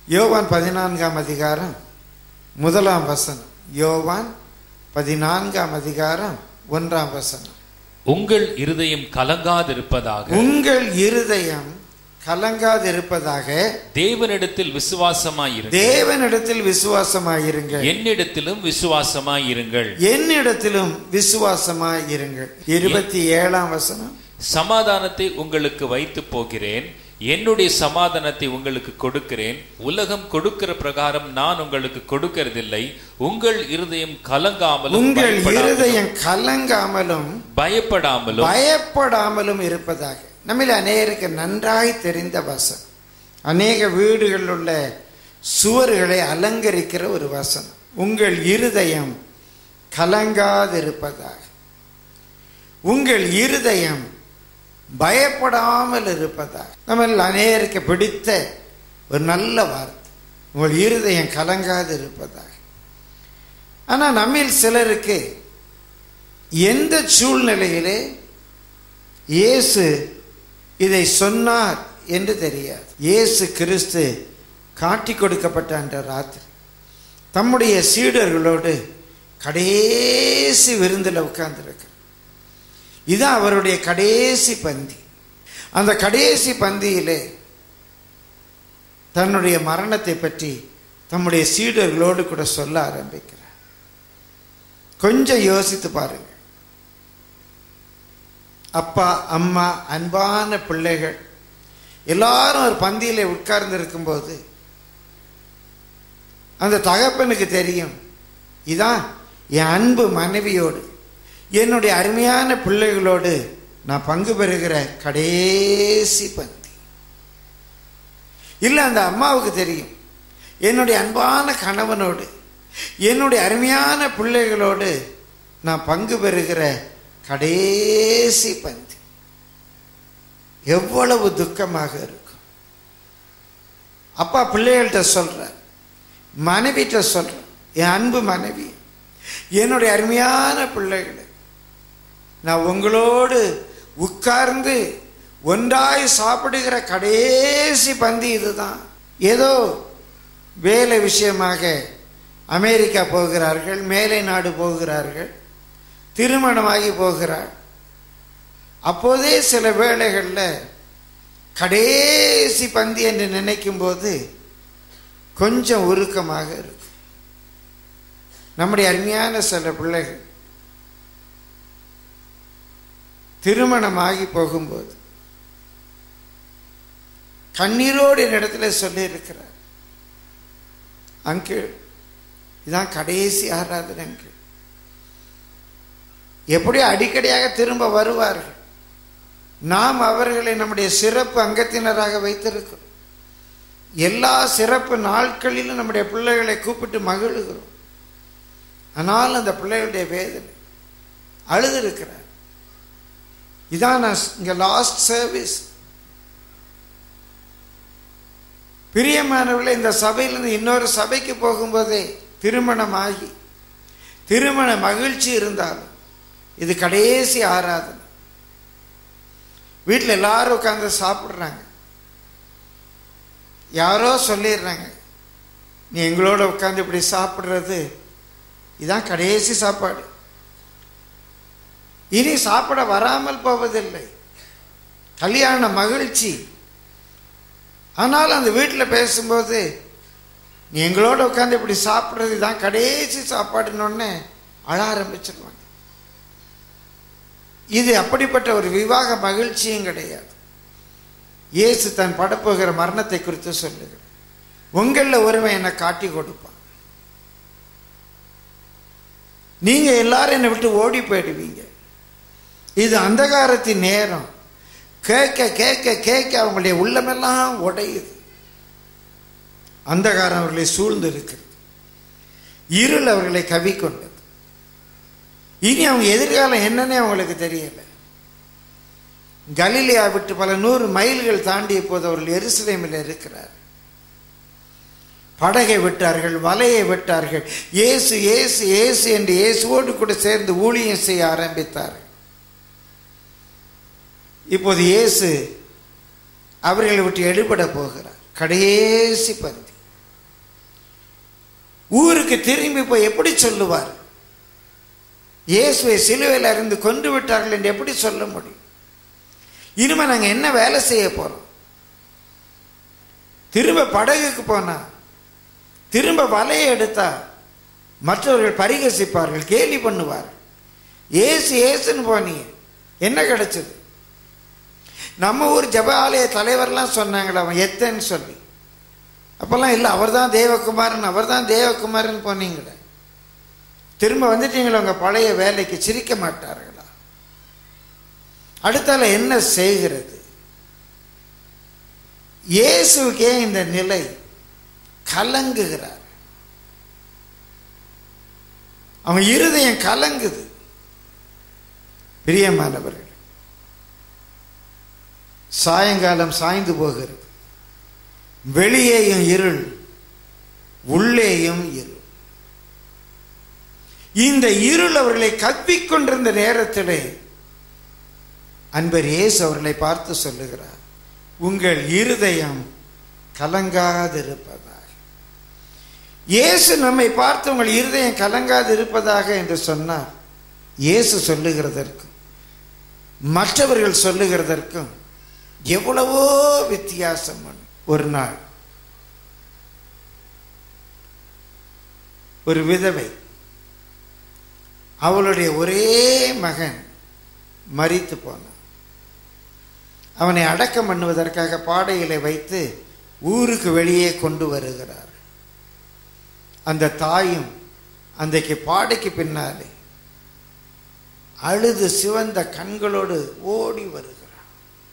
யோவான் 14ஆம் அதிகாரம் 1ஆம் வசனம். யோவான் 14ஆம் அதிகாரம் 1ஆம் வசனம். உங்கள் இருதயம் கலங்காதிருப்பதாக, உங்கள் இருதயம் கலங்காதிருப்பதாக தேவனிடத்தில் விசுவாசமாயிருங்கள், தேவனிடத்தில் விசுவாசமாயிருங்கள், என்னிடத்திலும் விசுவாசமாயிருங்கள், என்னிடத்திலும் விசுவாசமாயிருங்கள். 27ஆம் வசனம். சமாதானத்தை உங்களுக்கு வைத்து போகிறேன், என்னுடைய சமாதானத்தை உங்களுக்கு கொடுக்கிறேன், உலகம் கொடுக்கிற பிரகாரம் நான் உங்களுக்கு கொடுக்கிறதில்லை. உங்கள் இருதயம் கலங்காமலும், உங்கள் இருதயம் கலங்காமலும் பயப்படாமலும் இருப்பதாக. நம்மில் அநேகருக்கு நன்றாய் தெரிந்த வசனம், அநேக வீடுகளில் உள்ள சுவர்களை அலங்கரிக்கிற ஒரு வசனம். உங்கள் இருதயம் கலங்காதிருப்பதாக, உங்கள் இருதயம் பயப்படாமல் இருப்பதாக. நம்ம அநேகருக்கு பிடித்த ஒரு நல்ல வார்த்தை, உங்கள் இருதயம் கலங்காது இருப்பதாக. ஆனால் நம்மில் சிலருக்கு எந்த சூழ்நிலையிலே இயேசு இதை சொன்னார் என்று தெரியாது. இயேசு கிறிஸ்து காட்டி கொடுக்கப்பட்ட அன்ற ராத்திரி தம்முடைய சீடர்களோடு கடைசி விருந்தில் உட்கார்ந்திருக்கிறார். இதுதான் அவருடைய கடைசி பந்தி. அந்த கடைசி பந்தியிலே தன்னுடைய மரணத்தை பற்றி தம்முடைய சீடர்களோடு கூட சொல்ல ஆரம்பிக்கிறார். கொஞ்சம் யோசித்து பாருங்க. அப்பா, அம்மா, அன்பான பிள்ளைகள் எல்லாரும் ஒரு பந்தியிலே உட்கார்ந்து இருக்கும்போது அந்த தகப்பனுக்கு தெரியும், இதான் என் அன்பு மனைவியோடு, என்னுடைய அருமையான பிள்ளைகளோடு நான் பங்கு பெறுகிற கடைசி பந்தி. இல்லை, அந்த அம்மாவுக்கு தெரியும், என்னுடைய அன்பான கணவனோடு, என்னுடைய அருமையான பிள்ளைகளோடு நான் பங்கு பெறுகிற கடைசி பந்தி. எவ்வளவு துக்கமாக இருக்கும். அப்பா பிள்ளைகள்கிட்ட சொல்ற, மனைவிட்ட சொல்ற, என் அன்பு மனைவி, என்னுடைய அருமையான பிள்ளைகளை, நான் உங்களோடு உட்கார்ந்து ஒன்றாய் சாப்பிடுகிற கடைசி பந்தி இதுதான். ஏதோ வேலை விஷயமாக அமெரிக்கா போகிறார்கள், மேலை நாடு போகிறார்கள், திருமணமாகி போகிறார். அப்போதே சில வேளைகளில் கடைசி பந்தி என்று நினைக்கும் போது கொஞ்சம் உருக்கமாக இருக்கும். நம்முடைய அருமையான சில பிள்ளைகள் திருமணமாகி போகும்போது கண்ணீரோடு என்னிடத்துல சொல்லியிருக்கிறார், அங்கிள் இதான் கடைசி ஆராதனை அங்கிள். எப்படி அடிக்கடியாக திரும்ப வருவார்கள், நாம் அவர்களை நம்முடைய சிறப்பு அங்கத்தினராக வைத்திருக்கிறோம். எல்லா சிறப்பு நாட்களிலும் நம்முடைய பிள்ளைகளை கூப்பிட்டு மகிழுகிறோம். ஆனால் அந்த பிள்ளைகளுடைய வேதனை அழுதிருக்கிறார். இதான் நான் இங்க லாஸ்ட் சர்வீஸ். பிரியமானவர்களே, இந்த சபையிலிருந்து இன்னொரு சபைக்கு போகும்போதே திருமணமாகி திருமண மகிழ்ச்சி இருந்தாலும் இது கடைசி ஆராதனை. வீட்டில் எல்லாரும் உட்கார்ந்து சாப்பிட்றாங்க. யாரோ சொல்லிடுறாங்க, நீ எங்களோட உட்கார்ந்து இப்படி சாப்பிட்றது இதான் கடைசி சாப்பாடு, இனி சாப்பிட வராமல் போவதில்லை. கல்யாண மகிழ்ச்சி. ஆனால் அந்த வீட்டில் பேசும்போது நீ எங்களோட உட்காந்து இப்படி சாப்பிட்றது தான் கடைசி சாப்பாடுன்னு அழ ஆரம்பிச்சிருவாங்க. இது அப்படிப்பட்ட ஒரு விவாக மகிழ்ச்சியும் கிடையாது. இயேசு தன் படப்போகிற மரணத்தை குறித்து சொல்லுகிறார். உங்களில் ஒருவன் என்னை காட்டி கொடுப்பான், நீங்க எல்லாரும் என்னை விட்டு ஓடி போயிடுவீங்க. இது அந்தகாரத்தின் நேரம். கேட்க கேட்க கேட்க அவங்களுடைய உள்ளமெல்லாம் உடையுது. அந்தகாரம் அவர்களை சூழ்ந்து இருக்கிறது, இருள் அவர்களை கவிக்கொண்டது. இனி அவங்க எதிர்காலம் என்னன்னே அவங்களுக்கு தெரியல. கலிலேயா விட்டு பல 100 மைல்கள் தாண்டிய போது அவர்கள் எருசலேமில் இருக்கிறார். படகை விட்டார்கள், வலையை விட்டார்கள். இயேசு இயேசு இயேசு என்று இயேசுவோடு கூட சேர்ந்து ஊழியம் செய்ய ஆரம்பித்தார்கள். இப்போது இயேசு அவர்களை விட்டு எடுபட போகிறார். கடைசி பந்தி. ஊருக்கு திரும்பி போய் எப்படி சொல்லுவார்? இயேசுவை சிலுவையில் அறைந்து கொன்று விட்டார்கள் என்று எப்படி சொல்ல முடியும்? இனிமே நாங்கள் என்ன வேலை செய்ய போறோம்? திரும்ப படகுக்கு போனா, திரும்ப வலையை எடுத்தா மற்றவர்கள் பரிகசிப்பார்கள், கேலி பண்ணுவார்கள். ஏசு ஏசுன்னு போனீங்க, என்ன கிடைச்சது? நம்ம ஊர் ஜப ஆலய தலைவர்லாம் சொன்னாங்களா அவன் எத்தன்னு சொல்லி. அப்பெல்லாம் இல்லை, அவர் தான் தேவகுமாரன், அவர் தான் தேவகுமாரன் போனீங்களே. திரும்ப வந்துட்டீங்களா உங்க பழைய வேலைக்கு? சிரிக்க மாட்டார்களா? அடுத்தால என்ன செய்கிறது? இயேசுக்கே இந்த நிலை, கலங்குகிறார். அவன் இருதயம் கலங்குது. பிரியமானவர்கள், சாயங்காலம் சாய்ந்து போகிறது. வெளியேயும் இருள், உள்ளேயும் இருள். இந்த இருள் அவர்களை கவ்விக்கொண்டிருந்த நேரத்திலே அன்பர் இயேசு அவர்களை பார்த்து சொல்லுகிறார், உங்கள் இருதயம் கலங்காதிருப்பதாக. இயேசு நம்மை பார்த்து உங்கள் இருதயம் கலங்காது இருப்பதாக என்று சொன்னார். இயேசு சொல்லுகிறதற்கும் மற்றவர்கள் சொல்லுகிறதற்கும் எவ்வளவோ வித்தியாசம். ஒரு நாள் ஒரு விதவை, அவளுடைய ஒரே மகன் மரித்து போனான். அவனை அடக்கம் பண்ணுவதற்காக பாடையிலே வைத்து ஊருக்கு வெளியே கொண்டு வருகிறார். அந்த தாயும் அன்றைக்கு பாடைக்கு பின்னாலே அழுது சிவந்த கண்களோடு ஓடி வருகிறார்,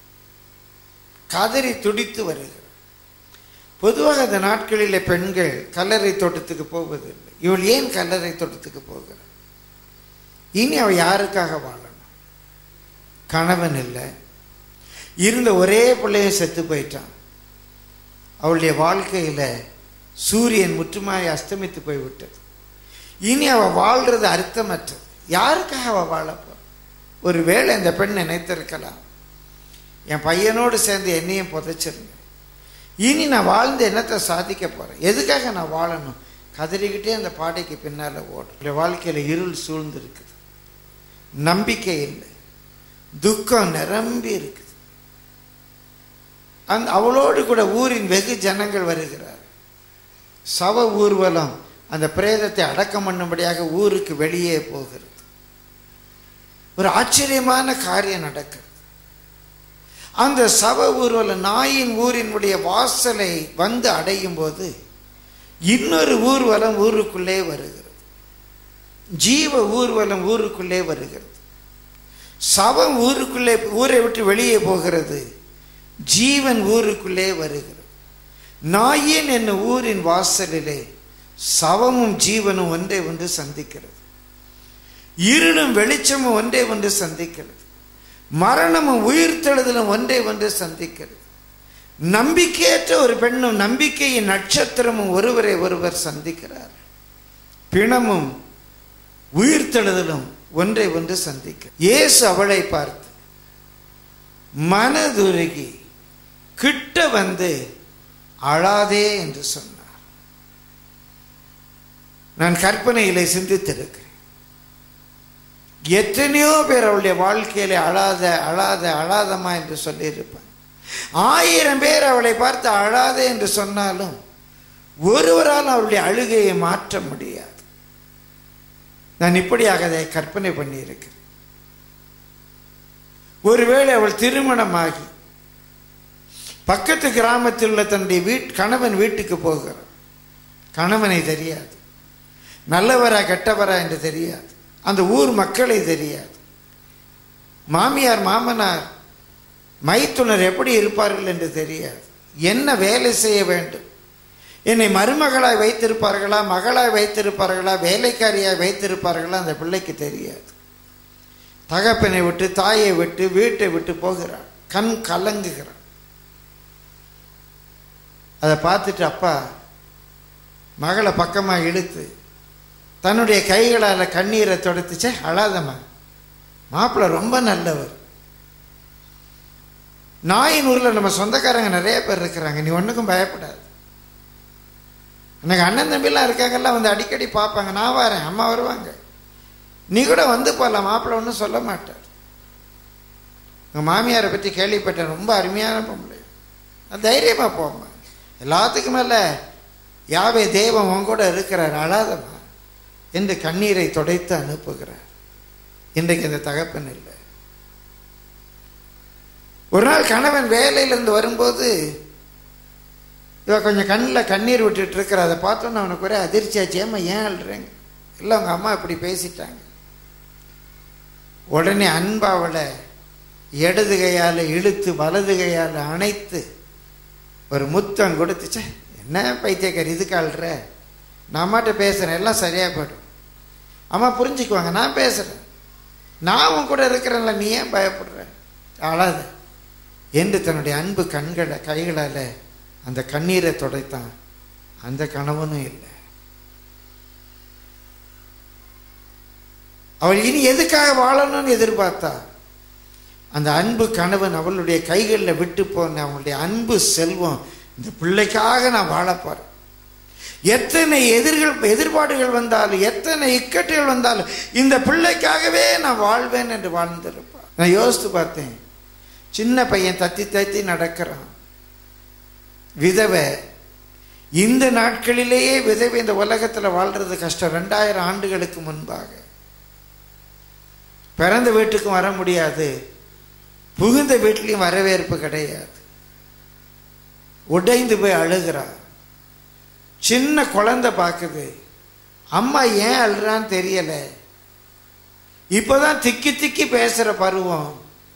கதறி துடித்து வருகிறார். பொதுவாக அந்த நாட்களிலே பெண்கள் கல்லறை தோட்டத்துக்கு போவதில்லை. இவள் ஏன் கல்லறை தோட்டத்துக்கு போகிறார்? இனி அவள் யாருக்காக வாழணும்? கணவன் இல்லை, இருந்த ஒரே பிள்ளையும் செத்து போயிட்டான். அவளுடைய வாழ்க்கையில் சூரியன் முற்றுமாய் அஸ்தமித்து போய்விட்டது. இனி அவள் வாழ்றது அர்த்தமற்றது. யாருக்காக அவள் வாழப்போ? ஒரு வேளை இந்த பெண் நினைத்திருக்கலாம், என் பையனோடு சேர்ந்து என்னையும் புதைச்சிருந்தேன், இனி நான் வாழ்ந்து என்னத்தை சாதிக்க போறேன், எதுக்காக நான் வாழணும்? கதறிக்கிட்டே அந்த பாடைக்கு பின்னால ஓடும். வாழ்க்கையில இருள் சூழ்ந்து இருக்குது, நம்பிக்கை இல்லை, துக்கம் நிரம்பி இருக்குது. அவளோடு கூட ஊரின் வெகு ஜனங்கள் வருகிறார். சவ ஊர்வலம் அந்த பிரேதத்தை அடக்கம் பண்ணும்படியாக ஊருக்கு வெளியே போகிறது. ஒரு ஆச்சரியமான காரியம் நடக்கிறது. அந்த சவ ஊர்வலம் நாயின் ஊரினுடைய வாசலை வந்து அடையும் போது இன்னொரு ஊர்வலம் ஊருக்குள்ளே வருகிறது. ஜீவ ஊர்வலம் ஊருக்குள்ளே வருகிறது. சவம் ஊருக்குள்ளே, ஊரை விட்டு வெளியே போகிறது. ஜீவன் ஊருக்குள்ளே வருகிறது. நாயின் என்னும் ஊரின் வாசலிலே சவமும் ஜீவனும் ஒன்றே ஒன்று சந்திக்கிறது. இருளும் வெளிச்சமும் ஒன்றே ஒன்று சந்திக்கிறது. மரணமும் உயிர்த்தெழுதலும் ஒன்றே ஒன்று சந்திக்கிறது. நம்பிக்கையற்ற ஒரு பெண்ணும் நம்பிக்கையின் நட்சத்திரமும் ஒருவரை ஒருவர் சந்திக்கிறார். பிணமும் உயிர்த்தெழுதலும் ஒன்றை ஒன்று சந்திக்க. இயேசு அவளை பார்த்து மனதுருகி கிட்ட வந்து அழாதே என்று சொன்னார். நான் கற்பனையிலே சிந்தித்திருக்கிறேன். எத்தனையோ பேர் அவளுடைய வாழ்க்கையில அழாத அழாத அழாதமா என்று சொல்லியிருப்பார். 1000 பேர் அவளை பார்த்து அழாதே என்று சொன்னாலும் ஒருவரால் அவளுடைய அழுகையை மாற்ற முடியாது. நான் இப்படியாக அதை கற்பனை பண்ணி இருக்கிறேன். ஒருவேளை அவள் திருமணமாகி பக்கத்து கிராமத்தில் உள்ள தன்னுடைய கணவன் வீட்டுக்கு போகிறார். கணவனை தெரியாது, நல்லவரா கெட்டவரா என்று தெரியாது, அந்த ஊர் மக்களை தெரியாது, மாமியார் மாமனார் மைத்துனர் எப்படி இருப்பார்கள் என்று தெரியாது, என்ன வேலை செய்ய வேண்டும், என்னை மருமகளாய் வைத்திருப்பார்களா, மகளாய் வைத்திருப்பார்களா, வேலைக்காரியாய் வைத்திருப்பார்களா, அந்த பிள்ளைக்கு தெரியாது. தகப்பனை விட்டு தாயை விட்டு வீட்டை விட்டு போகிறாள். கண் கலங்குகிறாள். அதை பார்த்துட்டு அப்பா மகளை பக்கமாக இழுத்து தன்னுடைய கைகளால் கண்ணீரை தொடத்துச்சே, அழாதம்மா, மாப்பிள்ளை ரொம்ப நல்லவர். நாயின் ஊரில் நம்ம சொந்தக்காரங்க நிறைய பேர் இருக்கிறாங்க, நீ ஒன்றுக்கும் பயப்படாது. எனக்கு அண்ணன் தம்பிலாம் இருக்காங்கல்லாம் வந்து அடிக்கடி பார்ப்பாங்க. நான் வரேன், அம்மா வருவாங்க, நீ கூட வந்து போகலாம், மாப்பிள்ளை ஒன்றும் சொல்ல மாட்டார். உங்கள் மாமியாரை பற்றி கேள்விப்பட்டேன், ரொம்ப அருமையான பொம்பளை, தைரியமாக போம்மா, எல்லாத்துக்கும் மேலே யாவே தெய்வம் உன் கூட இருக்கிறார், அழாதம்மா என்று கண்ணீரை துடைத்து அனுப்புகிறார். இன்றைக்கு இந்த தகப்பன் இல்லை. ஒரு நாள் கணவன் வேலையிலிருந்து வரும்போது இவ கொஞ்சம் கண்ணில் கண்ணீர் விட்டுட்டு இருக்கிற, அதை பார்த்தோன்னு அவனுக்கு ஒரே அதிர்ச்சியாச்சு. ஏம்மா ஏன் அழுறேங்க? இல்லை அவங்க அம்மா இப்படி பேசிட்டாங்க. உடனே அன்பாவளை இடது கையால் இழுத்து வலது கையால் அணைத்து ஒரு முத்தம் கொடுத்துச்சே, என்ன பைத்தியக்காரி இதுக்கு அழுற, நான் அம்மாட்ட பேசுகிறேன், எல்லாம் சரியாக போய்டும், அம்மா புரிஞ்சுக்குவாங்க, நான் பேசுகிறேன், நான் உன் கூட இருக்கிறேன்ல, நீ ஏன் பயப்படுற, அழாத என்று தன்னுடைய அன்பு கைகளால் அந்த கண்ணீரை துடைத்தான். அந்த கணவனும் இல்லை. அவள் இனி எதுக்காக வாழணும்னு எதிர்பார்த்தா, அந்த அன்பு கணவன் அவளுடைய கைகளில் விட்டு போன அவளுடைய அன்பு செல்வம், இந்த பிள்ளைக்காக நான் வாழ போறேன். எத்தனை எதிர்பாடுகள் வந்தாலும், எத்தனை இக்கட்டுகள் வந்தாலும் இந்த பிள்ளைக்காகவே நான் வாழ்வேன் என்று வாழ்ந்திருப்பான். நான் யோசித்து பார்த்தேன், சின்ன பையன் தத்தி தத்தி நடக்கிறான், விதவை. இந்த நாட்களிலேயே விதவை இந்த உலகத்தில் வாழ்றது கஷ்டம். 2000 ஆண்டுகளுக்கு முன்பாக பிறந்த வீட்டுக்கும் வர முடியாது, புகுந்த வீட்டிலையும் வரவேற்பு கிடையாது. உடைந்து போய் அழுகிறா. சின்ன குழந்தை பார்க்குது, அம்மா ஏன் அழுறான்னு தெரியல. இப்போதான் திக்கி திக்கி பேசுற பருவம்.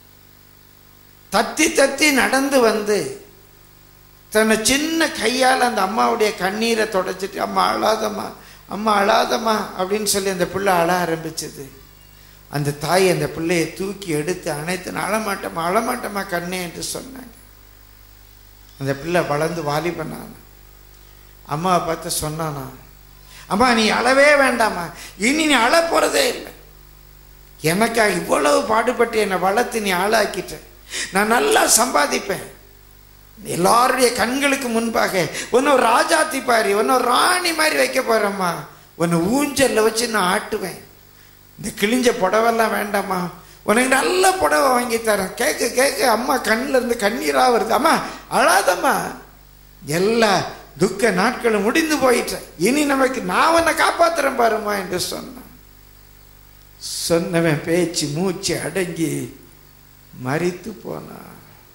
தத்தி தத்தி நடந்து வந்து தன்னை சின்ன கையால் அந்த அம்மாவுடைய கண்ணீரை தொடச்சிட்டு, அம்மா அழாதம்மா, அம்மா அழாதம்மா அப்படின்னு சொல்லி அந்த பிள்ளை அழ ஆரம்பிச்சது. அந்த தாய் அந்த பிள்ளையை தூக்கி எடுத்து அணைத்து, அழமாட்டம்மா அழமாட்டம்மா கண்ணே என்று சொன்னாங்க. அந்த பிள்ளை வளர்ந்து வாலிபனான அம்மாவை பார்த்து சொன்னானா, அம்மா நீ அழவே வேண்டாமா, இனி நீ அழ போறதே இல்லை, எனக்காக இவ்வளவு பாடுபட்டு என்னை வளர்த்து நீ ஆளாக்கிட்ட, நான் நல்லா சம்பாதிப்பேன், எல்லாருடைய கண்களுக்கு முன்பாக ஒன்னு ஒரு ராஜாத்தி பாரி, ஒன்னு ஒரு ராணி மாதிரி வைக்க போறேம்மா, ஒன்னு ஊஞ்சல்ல வச்சு நான் ஆட்டுவேன், இந்த கிழிஞ்ச புடவெல்லாம் வேண்டாமா, உனக்கு நல்ல புடவை வாங்கி தரேன். கேட்க கேட்க அம்மா கண்ணில் இருந்து கண்ணீராக வருது. அம்மா அழாதம்மா, எல்லா துக்க நாட்களும் முடிந்து போயிட்டேன், இனி நமக்கு நான் உன்னை காப்பாத்துறேன் பாருமா என்று சொன்னான். சொன்னவன் பேச்சு மூச்சு அடங்கி மரித்து போனான்.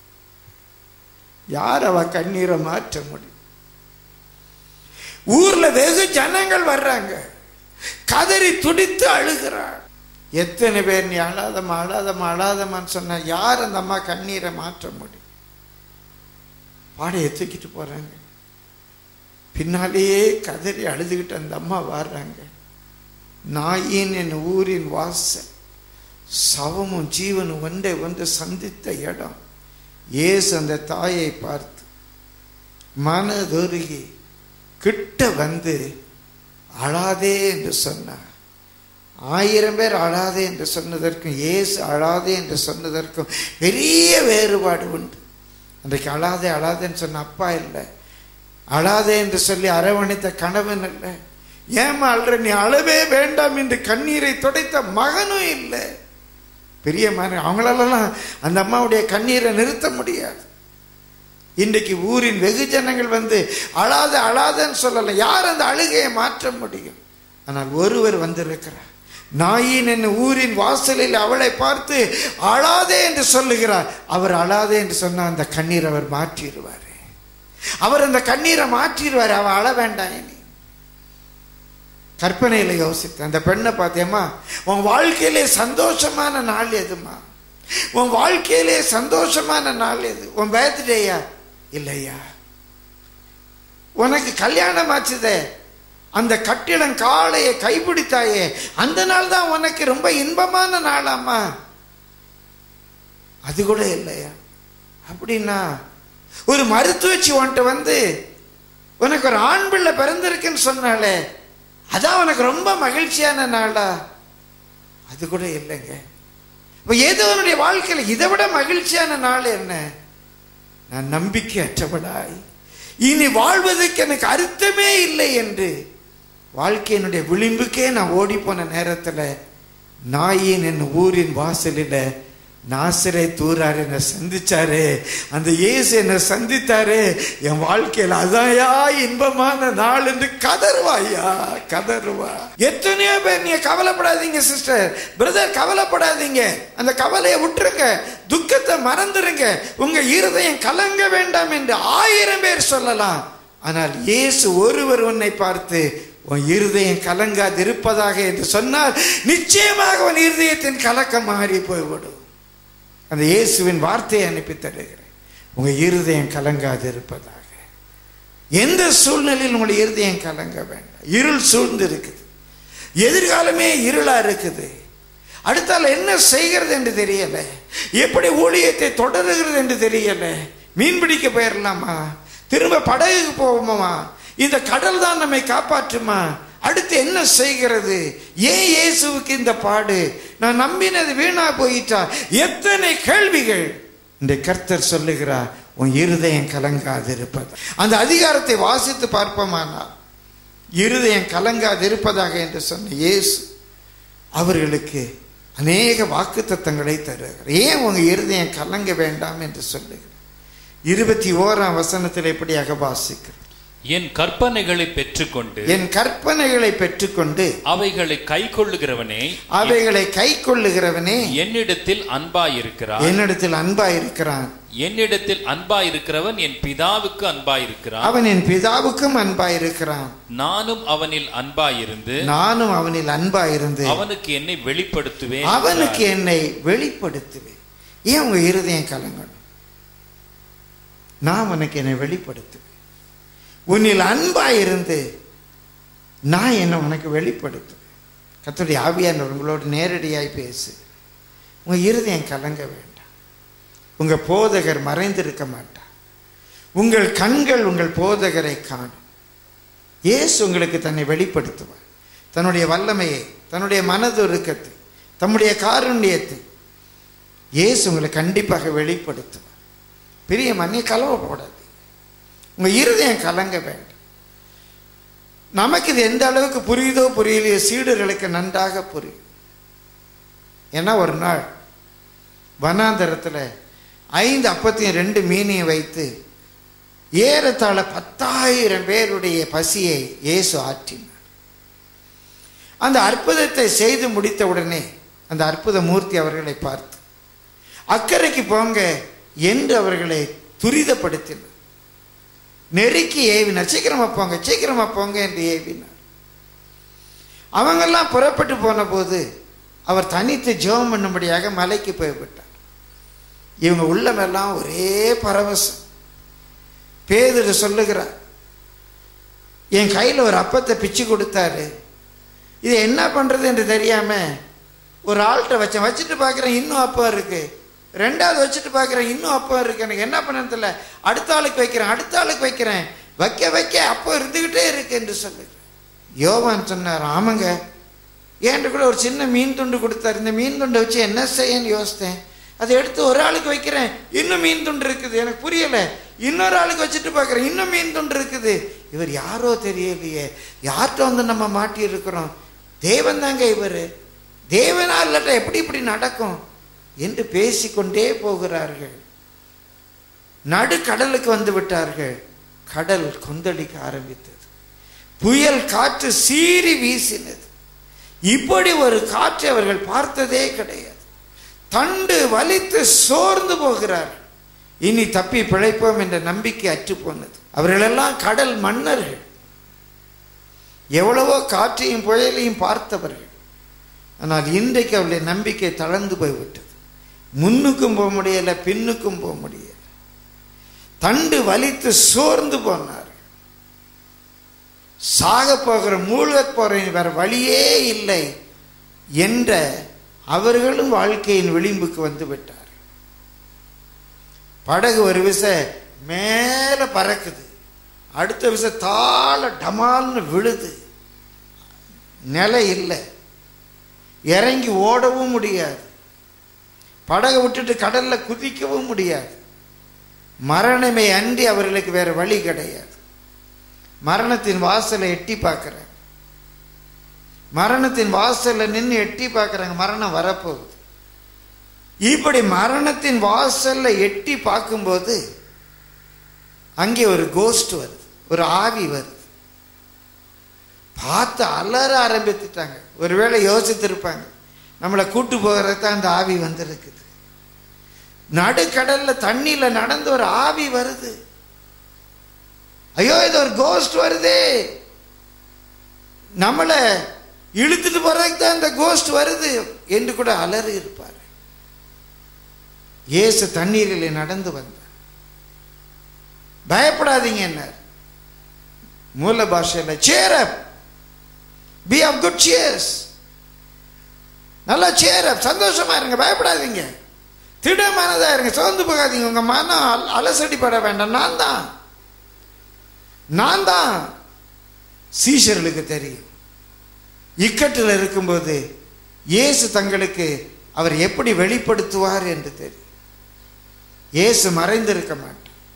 யார் அவ கண்ணீரை மாற்ற முடியும்? ஊர்ல வெகு ஜனங்கள் வர்றாங்க, கதறி துடித்து அழுகிறாள். எத்தனை பேர் நீ அழாதம்மா அழாதம்மா அழாதம்மான்னு சொன்ன, யார் அந்த அம்மா கண்ணீரை மாற்ற முடியும்? பாடையை தூக்கிட்டு போறாங்க, பின்னாலேயே கதறி அழுதுகிட்டு அந்த அம்மா வர்றாங்க. நாயின் என் ஊரின் வாசல், சவமும் ஜீவனும் ஒன்றை ஒன்று சந்தித்த இடம். இயேசு அந்த தாயை பார்த்து மனதுருகி கிட்ட வந்து அழாதே என்று சொன்னார். 1000 பேர் அழாதே என்று சொன்னதற்கும் இயேசு அழாதே என்று சொன்னதற்கும் பெரிய வேறுபாடு உண்டு. அன்றைக்கு அழாதே அழாதேன்னு சொன்ன அப்பா இல்லை, அழாதே என்று சொல்லி அரவணைத்த கணவன் இல்லை, ஏமா அழுற நீ அழவே வேண்டாம் என்று கண்ணீரை துடைத்த மகனும் இல்லை. பெரிய மகன், அவங்களாலலாம் அந்த அம்மாவுடைய கண்ணீரை நிறுத்த முடியாது. இன்றைக்கு ஊரின் வெகுஜனங்கள் வந்து அழாத அழாதன்னு சொல்லலாம், யார் அந்த அழுகையை மாற்ற முடியும்? ஆனால் ஒருவர் வந்திருக்கிறார், நாயின் என் ஊரின் வாசலில் அவளை பார்த்து அழாதே என்று சொல்லுகிறார். அவர் அழாதே என்று சொன்ன அந்த கண்ணீர் அவர் மாற்றிடுவார், அவர் அந்த கண்ணீரை மாற்றிடுவார், அவ அழ வேண்டாம். இனி கற்பனையில யோசித்த அந்த பெண்ணை பார்த்தேம்மா, உன் வாழ்க்கையிலே சந்தோஷமான நாள் எதுமா? உன் வாழ்க்கையிலே சந்தோஷமான நாள் எது? உன் பர்த்டேயா? இல்லையா? உனக்கு கல்யாணம் ஆச்சுதே, அந்த கட்டிடம் காளையை கைப்பிடித்தாயே, அந்த நாள் தான் உனக்கு ரொம்ப இன்பமான நாளாமா? அது கூட இல்லையா? அப்படின்னா ஒரு மருத்துவச்சி உன்கிட்ட வந்து உனக்கு ஒரு ஆண் பிள்ளை பிறந்திருக்குன்னு சொன்னாலே, அதான் உனக்கு ரொம்ப மகிழ்ச்சியான நாளா? அது கூட இல்லைங்க. இப்போ ஏதோ உன்னுடைய வாழ்க்கையில் இதை விட மகிழ்ச்சியான நாள் என்ன? நான் நம்பிக்கை அற்றவளாய் இனி வாழ்வதற்கு எனக்கு அர்த்தமே இல்லை என்று வாழ்க்கையினுடைய விளிம்புக்கே நான் ஓடி போன நேரத்தில் நாயின் என் ஊரின் வாசலில் நாசரேத் ஊரார் என்னை சந்திச்சாரு. அந்த இயேசு என்னை சந்தித்தாரு. என் வாழ்க்கையில் அதாயா இன்பமான நாள் என்று கதறுவாயா, கதறுவா. எத்தனையோ பேர் நீங்க கவலைப்படாதீங்க சிஸ்டர், பிரதர், கவலைப்படாதீங்க. அந்த கவலையை விட்டுருங்க, துக்கத்தை மறந்துருங்க, உங்க இருதயம் கலங்க வேண்டாம் என்று 1000 பேர் சொல்லலாம். ஆனால் இயேசு ஒருவர் உன்னை பார்த்து உன் இருதயம் கலங்காது இருப்பதாக என்று சொன்னால் நிச்சயமாக உன் இருதயத்தின் கலக்கம் மாறி போய்விடும். அந்த இயேசுவின் வார்த்தையை அனுப்பி தருகிறேன், உங்க இருதயம் கலங்காது இருப்பதாக. எந்த சூழ்நிலையில் உங்களுடைய இருதயம் கலங்க வேண்டாம். இருள் சூழ்ந்து இருக்குது, எதிர்காலமே இருளா இருக்குது. அடுத்தால என்ன செய்கிறது என்று தெரியல, எப்படி ஊழியத்தை தொடருகிறது என்று தெரியல. மீன் பிடிக்க போயிடலாமா, திரும்ப படகுக்கு போவோமா, இந்த கடல் தான் நம்மை காப்பாற்றுமா, அடுத்து என்ன செய்கிறது, ஏன் இயேசுவுக்கு இந்த பாடு, நான் நம்பினது வீணா போயிட்டா, எத்தனை கேள்விகள். இந்த கர்த்தர் சொல்லுகிறார், உன் இருதயம் கலங்காது இருப்பது. அந்த அதிகாரத்தை வாசித்து பார்ப்போமானால், இருதயம் கலங்காது இருப்பதாக என்று சொன்ன இயேசு அவர்களுக்கு அநேக வாக்குத்தத்தங்களை தருகிறார். ஏன் உங்க இருதயம் கலங்க வேண்டாம் என்று சொல்லுகிறார். 21ஆம் வசனத்தில் எப்படியாக வாசிக்கிறார், என் கற்பனைகளை பெற்றுக்கொண்டு, என் கற்பனைகளை பெற்றுக்கொண்டு அவைகளை கை கொள்ளுகிறவனே, அவைகளை கை கொள்ளுகிறவனே என்னிடத்தில் அன்பாயிருக்கிறான், என்னிடத்தில் அன்பாயிருக்கிறான். என்னிடத்தில் அன்பாயிருக்கிறவன் என் பிதாவுக்கு அன்பாயிருக்கிறான், அவன் என் பிதாவுக்கும் அன்பாயிருக்கிறான். நானும் அவனில் அன்பாயிருந்து, நானும் அவனில் அன்பாயிருந்து அவனுக்கு என்னை வெளிப்படுத்துவேன், அவனுக்கு என்னை வெளிப்படுத்துவேன். ஏன் உங்க இருதயம் கலங்கணும்? நான் உனக்கு என்னை வெளிப்படுத்துவேன். உன்னில் அன்பாயிருந்து நான் என்ன உனக்கு வெளிப்படுத்துவேன். கர்த்தருடைய ஆவியானவர் உங்களோடு நேரடியாய் பேசு. உங்க இருதயம் கலங்க வேண்டாம். உங்க போதகர் மறைந்திருக்க மாட்டார். உங்கள் கண்கள் உங்கள் போதகரை காணும். இயேசு உங்களுக்கு தன்னை வெளிப்படுத்துவார். தன்னுடைய வல்லமையை, தன்னுடைய மனதுருக்கத்தை, தம்முடைய காருண்யத்தை இயேசு உங்களை கண்டிப்பாக வெளிப்படுத்துவார். பெரிய மண்ணை கலவப்படாது. உங்க இருதயம் கலங்க வேண்டாம். நமக்கு இது எந்த அளவுக்கு புரியுதோ புரியலையோ, சீடர்களுக்கு நன்றாக புரியும். ஏன்னா ஒரு நாள் வனாந்தரத்தில் 5 அப்பத்தையும் 2 மீனையும் வைத்து ஏறத்தாழ 10,000 பேருடைய பசியை இயேசு ஆற்றினார். அந்த அற்புதத்தை செய்து முடித்த உடனே அந்த அற்புத மூர்த்தி அவர்களை பார்த்து அக்கறைக்கு போங்க என்று அவர்களை துரிதப்படுத்தினார். நெருக்கி ஏவினார். சீக்கிரமா போங்க, சீக்கிரமா போங்க என்று ஏவினார். அவங்கெல்லாம் புறப்பட்டு போன போது அவர் தனித்து ஜெபம் பண்ணும்படியாக மலைக்கு போய்விட்டார். இவங்க உள்ளமெல்லாம் ஒரே பரவசம். பேதுரு சொல்லுகிறார், என் கையில் ஒரு அப்பத்தை பிச்சு கொடுத்தாரு, இதை என்ன பண்றது என்று தெரியாம ஒரு ஆள்கிட்ட வச்சேன். வச்சுட்டு பார்க்குறேன் இன்னும் அப்பம் இருக்கு. 2வது வச்சுட்டு பார்க்குறேன் இன்னும் அப்பம் இருக்கு. எனக்கு என்ன பண்ணதில்ல, அடுத்த ஆளுக்கு வைக்கிறேன், அடுத்த ஆளுக்கு வைக்கிறேன், வைக்க வைக்க அப்போ இருந்துக்கிட்டே இருக்கு என்று சொல்லுங்க. யோவான் சொன்னார், ஆமாங்க, ஏன்ட்டு கூட ஒரு சின்ன மீன் துண்டு கொடுத்தாரு. இந்த மீன் துண்டை வச்சு என்ன செய்யன்னு யோசித்தேன். அதை எடுத்து ஒரு ஆளுக்கு வைக்கிறேன், இன்னும் மீன் துண்டு இருக்குது, எனக்கு புரியலை. இன்னொரு ஆளுக்கு வச்சுட்டு பார்க்குறேன், இன்னும் மீன் துண்டு இருக்குது. இவர் யாரோ தெரியலையே, யார்கிட்ட வந்து நம்ம மாட்டி இருக்கிறோம், தேவன் தாங்க இவர், தேவனா இல்லாட்ட எப்படி இப்படி நடக்கும் என்று பேசிக்கொண்டே போகிறார்கள். நடுக்கடலுக்கு வந்து விட்டார்கள். கடல் கொந்தளிக்க ஆரம்பித்தது. புயல் காற்று சீறி வீசினது. இப்படி ஒரு காற்றை அவர்கள் பார்த்ததே கிடையாது. தண்டு வலித்து சோர்ந்து போகிறார்கள். இனி தப்பி பிழைப்போம் என்ற நம்பிக்கை அற்று போனது. அவர்களெல்லாம் கடல் மன்னர்கள், எவ்வளவோ காற்றையும் புயலையும் பார்த்தவர்கள். ஆனால் இன்றைக்கு அவருடைய நம்பிக்கை தளர்ந்து போய்விட்டது. முன்னுக்கும் போக முடியல, பின்னுக்கும் போக முடியல. தண்டு வலித்து சோர்ந்து போனார். சாக போகிற, மூழ்க போகிற, வேற வழியே இல்லை என்ற அவர்களும் வாழ்க்கையின் விளிம்புக்கு வந்து விட்டார். படகு ஒரு விச மேல பறக்குது, அடுத்த விச தாழ டமால்னு விழுது. நிலை இல்லை, இறங்கி ஓடவும் முடியாது, படகை விட்டுட்டு கடல்ல குதிக்கவும் முடியாது. மரணமே அன்றி அவர்களுக்கு வேற வழி கிடையாது. மரணத்தின் வாசலை எட்டி பார்க்குறாங்க. மரணத்தின் வாசல்ல நின்று எட்டி பார்க்குறாங்க. மரணம் வரப்போகுது. இப்படி மரணத்தின் வாசல்ல எட்டி பார்க்கும்போது அங்கே ஒரு கோஸ்ட் வருது, ஒரு ஆவி வருது. பார்த்து அலற ஆரம்பித்துட்டாங்க. ஒருவேளை யோசித்திருப்பாங்க, நம்மளை கூட்டு போகிறதுக்கு அந்த ஆவி வந்திருக்குது. நடுக்கடல்ல தண்ணியில நடந்து ஒரு ஆவி வருது. ஐயோ, இது ஒரு கோஸ்ட் வருது, நம்மளை இழுத்துட்டு போறதுக்கு தான் இந்த கோஸ்ட் வருது என்று கூட அலறி இருப்பார். இயேசு தண்ணீரில் நடந்து வந்தார். பயப்படாதீங்க என்ன மூல பாஷையில், cheer up, be of good cheers, நல்லா cheer up, சந்தோஷமா இருங்க, பயப்படாதீங்க, திடமானதா இருங்க, சோர்ந்து போகாதீங்க, உங்க மனம் அலசடிப்பட வேண்டாம், நான் தான். சீஷர்களுக்கு தெரியும் இக்கட்டில் இருக்கும்போது இயேசு தங்களுக்கு அவர் எப்படி வெளிப்படுத்துவார் என்று தெரியும். இயேசு மறைந்திருக்க மாட்டார்.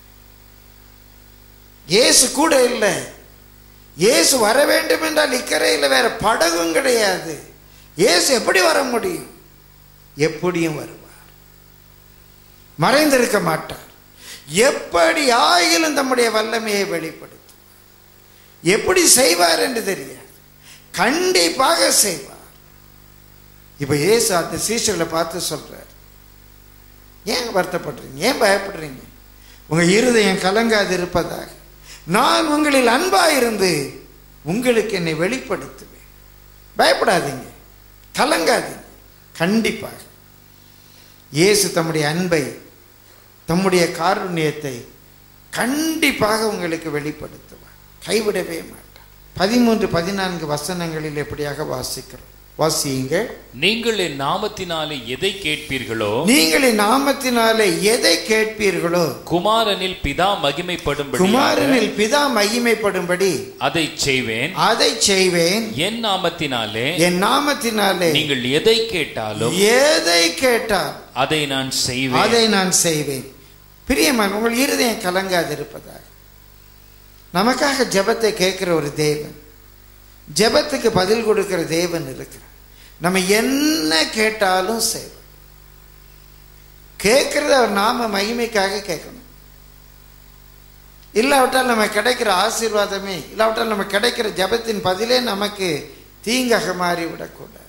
இயேசு கூட இல்லை. இயேசு வர வேண்டும் என்றால் இக்கரையில் வேற படகும் கிடையாது. இயேசு எப்படி வர முடியும்? எப்படியும் வருவார், மறைந்திருக்க மாட்டார். எப்படி ஆகிலும் தம்முடைய வல்லமையை வெளிப்படுத்தும். எப்படி செய்வார் என்று தெரியாது, கண்டிப்பாக செய்வார். இப்ப இயேசு அந்த சீஷர்களை பார்த்து சொல்றார், ஏன் வருத்தப்படுறீங்க, ஏன் பயப்படுறீங்க? உங்க இருதயம் கலங்காது இருப்பதாக நான் உங்களில் அன்பாயிருந்து உங்களுக்கு என்னை வெளிப்படுத்துவேன். பயப்படாதீங்க, கலங்காதீங்க. கண்டிப்பாக இயேசு தம்முடைய அன்பை, தம்முடைய காருண்யத்தை கண்டிப்பாக உங்களுக்கு வெளிப்படுத்துவார், கைவிடவே மாட்டார். 13-14 வசனங்களில் எப்படியாக வாசிக்கிறோம். வாசியுங்க. நீங்கள் என் நாமத்தினாலே எதை கேட்பீர்களோ, நீங்கள் என் நாமத்தினாலே எதை கேட்பீர்களோ, குமாரனில் பிதா மகிமைப்படும்படி அதை செய்வேன். என் நாமத்தினாலே நீங்கள் எதை கேட்டால் அதை நான் செய்வேன். பிரியமான, உங்கள் இருதயம் கலங்காது இருப்பதாக நமக்காக ஜெபத்தை கேட்கிற ஒரு தேவன், ஜெபத்துக்கு பதில் கொடுக்கிற தேவன் இருக்கிறார். நம்ம என்ன கேட்டாலும் செய்வோம். கேட்கறது அவர் நாம மகிமைக்காக கேட்கணும். இல்லாவிட்டால் நம்ம கிடைக்கிற ஆசீர்வாதமே, இல்லாவிட்டால் நம்ம கிடைக்கிற ஜெபத்தின் பதிலே நமக்கு தீங்காக மாறிவிடக்கூடாது.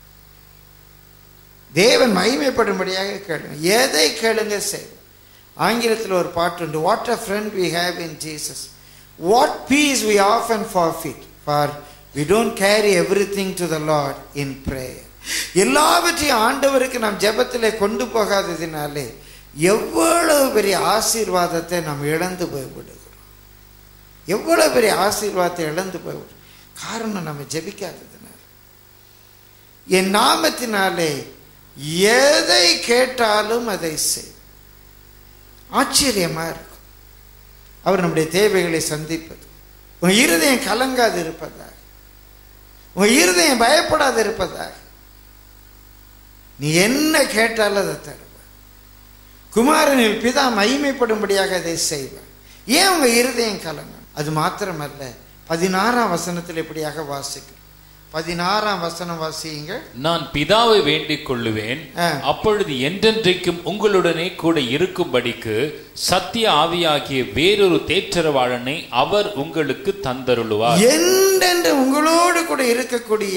தேவன் மகிமைப்படும்படியாக கேளுங்க. எதை கேளுங்க செய்வோம். ஆங்கிலத்தில் ஒரு பாட்டு உண்டு, what a friend we have in Jesus, what peace we often forfeit, for we don't carry everything to the Lord in prayer. எல்லாவற்றையும் ஆண்டவருக்கு நாம் ஜெபத்திலே கொண்டு போகாததினாலே எவ்வளவு பெரிய ஆசீர்வாதத்தை நாம் இழந்து போய்விடுகிறோம். எவ்வளவு பெரிய ஆசீர்வாதத்தை இழந்து போய்விடுறோம். காரணம் நம்ம ஜெபிக்காததுனால. என் நாமத்தினாலே எதை கேட்டாலும் அதை செய். ஆச்சரியமா இருக்கும் அவர் நம்முடைய தேவைகளை சந்திப்பது. உன் இருதயம் கலங்காது இருப்பதாக, உன் இருதயம் பயப்படாது இருப்பதாக, நீ என்ன கேட்டாலும் அதை தருவார். குமாரனில் பிதா மகிமைப்படும்படியாக அதை செய்வார். ஏன் உங்க இருதயம் கலங்கும்? அது மாத்திரமல்ல, 16ஆம் வசனத்தில் இப்படியாக வாசிக்கிறோம். 16ஆம் வசனம் வாசியுங்க. நான் பிதாவை வேண்டிக் கொள்ளுவேன், அப்பொழுது என்றென்றைக்கும் உங்களுடனே கூட இருக்கும்படிக்கு சத்திய ஆவியாகிய வேறொரு தேற்றரவாளனை அவர் உங்களுக்கு தந்தருளுவார். என்றென்று உங்களோடு கூட இருக்கக்கூடிய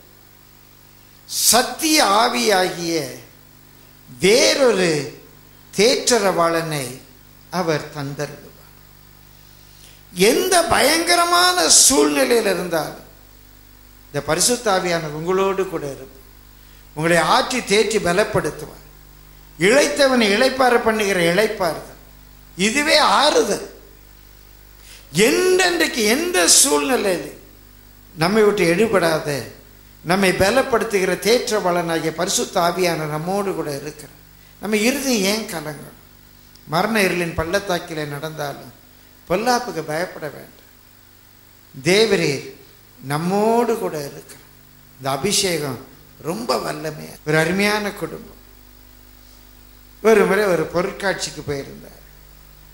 சத்திய ஆவியாகிய வேறொரு தேற்றரவாளனை அவர் தந்தருளுவார். எந்த பயங்கரமான சூழ்நிலையில் இருந்தாலும் இந்த பரிசுத்த ஆவியானவர் உங்களோடு கூட இருப்பார். உங்களை ஆற்றி தேற்றி பலப்படுத்துவார். இளைத்தவனை இளைப்பாற பண்ணுகிற இளைப்பாறுதல், இதுவே ஆறுதல். என்றென்றைக்கு எந்த சூழ்நிலையில் நம்மை விட்டு எடுபடாத நம்மை பலப்படுத்துகிற தேற்றவாளனாகிய பரிசுத்த ஆவியானவர் நம்மோடு கூட இருக்கிறார். நம்ம இருதயம் ஏன் கலங்கணும்? மரண இருளின் பள்ளத்தாக்கிலே நடந்தாலும் பொல்லாப்புக்கு பயப்பட வேண்டாம். தேவரீர் நம்மோடு கூட இருக்கிறார். இந்த அபிஷேகம் ரொம்ப வல்லமையா. ஒரு அருமையான குடும்பம் ஒரு முறை ஒரு பொருட்காட்சிக்கு போயிருந்தார்.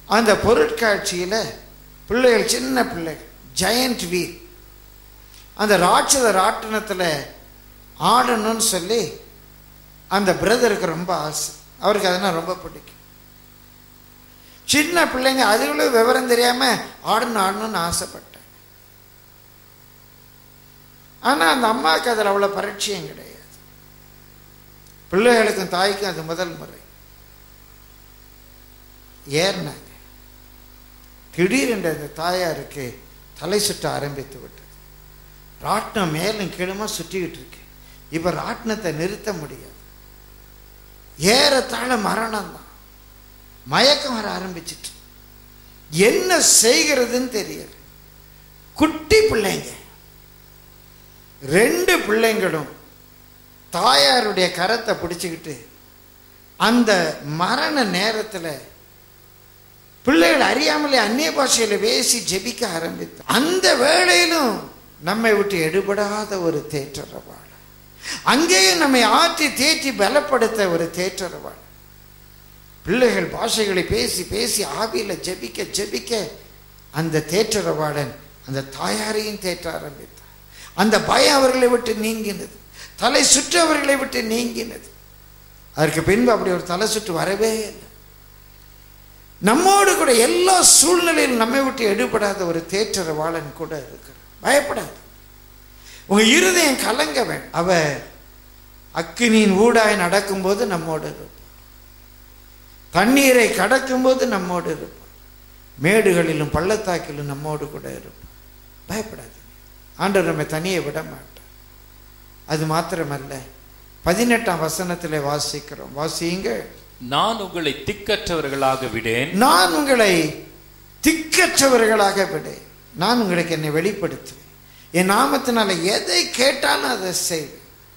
அந்த பொருட்காட்சியில் பிள்ளைகள், சின்ன பிள்ளைகள், ஜெயண்ட் வீல், அந்த ராட்சத ராட்டினத்தில் ஆடணும்னு சொல்லி அந்த பிரதருக்கு ரொம்ப ஆசை. அவருக்கு அதனால் ரொம்ப பிடிக்கும். சின்ன பிள்ளைங்க அதுகளும் விவரம் தெரியாமல் ஆடணும்னு ஆசைப்பட்டாங்க. ஆனால் அந்த அம்மாவுக்கு அதில் அவ்வளோ பரிட்சையும் கிடையாது. பிள்ளைகளுக்கும் தாய்க்கும் அது முதல் முறை. ஏறினாங்க. திடீரென்று அந்த தாயாருக்கு தலை சுற்ற ஆரம்பித்து விட்டது. ராட்டினம் மேலும் கீழுமா சுற்றிக்கிட்டு இருக்கு. இப்போ ராட்டினத்தை நிறுத்த முடியாது. ஏறத்தாழ மரணம் தான். மயக்கம் வர ஆரம்பிச்சிட்டு என்ன செய்கிறதுன்னு தெரியல. குட்டி பிள்ளைங்க, 2 பிள்ளைங்களும் தாயாருடைய கரத்தை பிடிச்சுக்கிட்டு அந்த மரண நேரத்தில் பிள்ளைகள் அறியாமலே அந்நிய பாஷையில் பேசி ஜெபிக்க ஆரம்பித்து, அந்த வேளையிலும் நம்மை விட்டு எடுபடாத ஒரு தேற்றரவாள், அங்கேயும் நம்மை ஆற்றி தேற்றி பலப்படுத்த ஒரு தேற்றரவாள். பிள்ளைகள் பாஷைகளை பேசி பேசி ஆவியில் ஜெபிக்க ஜெபிக்க அந்த தேற்றரவாளன் அந்த தாயாரையும் தேற்ற ஆரம்பித்தார். அந்த பயம் அவர்களை விட்டு நீங்கினது. தலை சுற்று அவர்களை விட்டு நீங்கினது. அதற்கு பின்பு அப்படி ஒரு தலை சுற்று வரவே இல்லை. நம்மோடு கூட எல்லா சூழ்நிலையிலும் நம்மை விட்டு எடுபடாத ஒரு தேற்றரவாளன் கூட இருக்கிறார். பயப்படாது. உங்க இருதயம் கலங்க வேண்டும். அவ அக்கினியின் ஊடாய் நடக்கும்போது நம்மோடு இருப்பார். தண்ணீரை கடக்கும்போது நம்மோடு இருப்பார். மேடுகளிலும் பள்ளத்தாக்கிலும் நம்மோடு கூட இருப்பார். பயப்படாது. ஆண்டவர் நம்மை தனியே விட மாட்டார். அது மாத்திரமல்ல, 18ஆம் வசனத்திலே வாசிக்கிறோம். வாசியுங்க. நான் உங்களை திக்கற்றவர்களாக விடேன். நான் உங்களை திக்கற்றவர்களாக விடேன். நான் உங்களுக்கு என்னை வெளிப்படுத்துவேன். என் நாமத்தினால எதை கேட்டாலும் அதை செய்வேன்.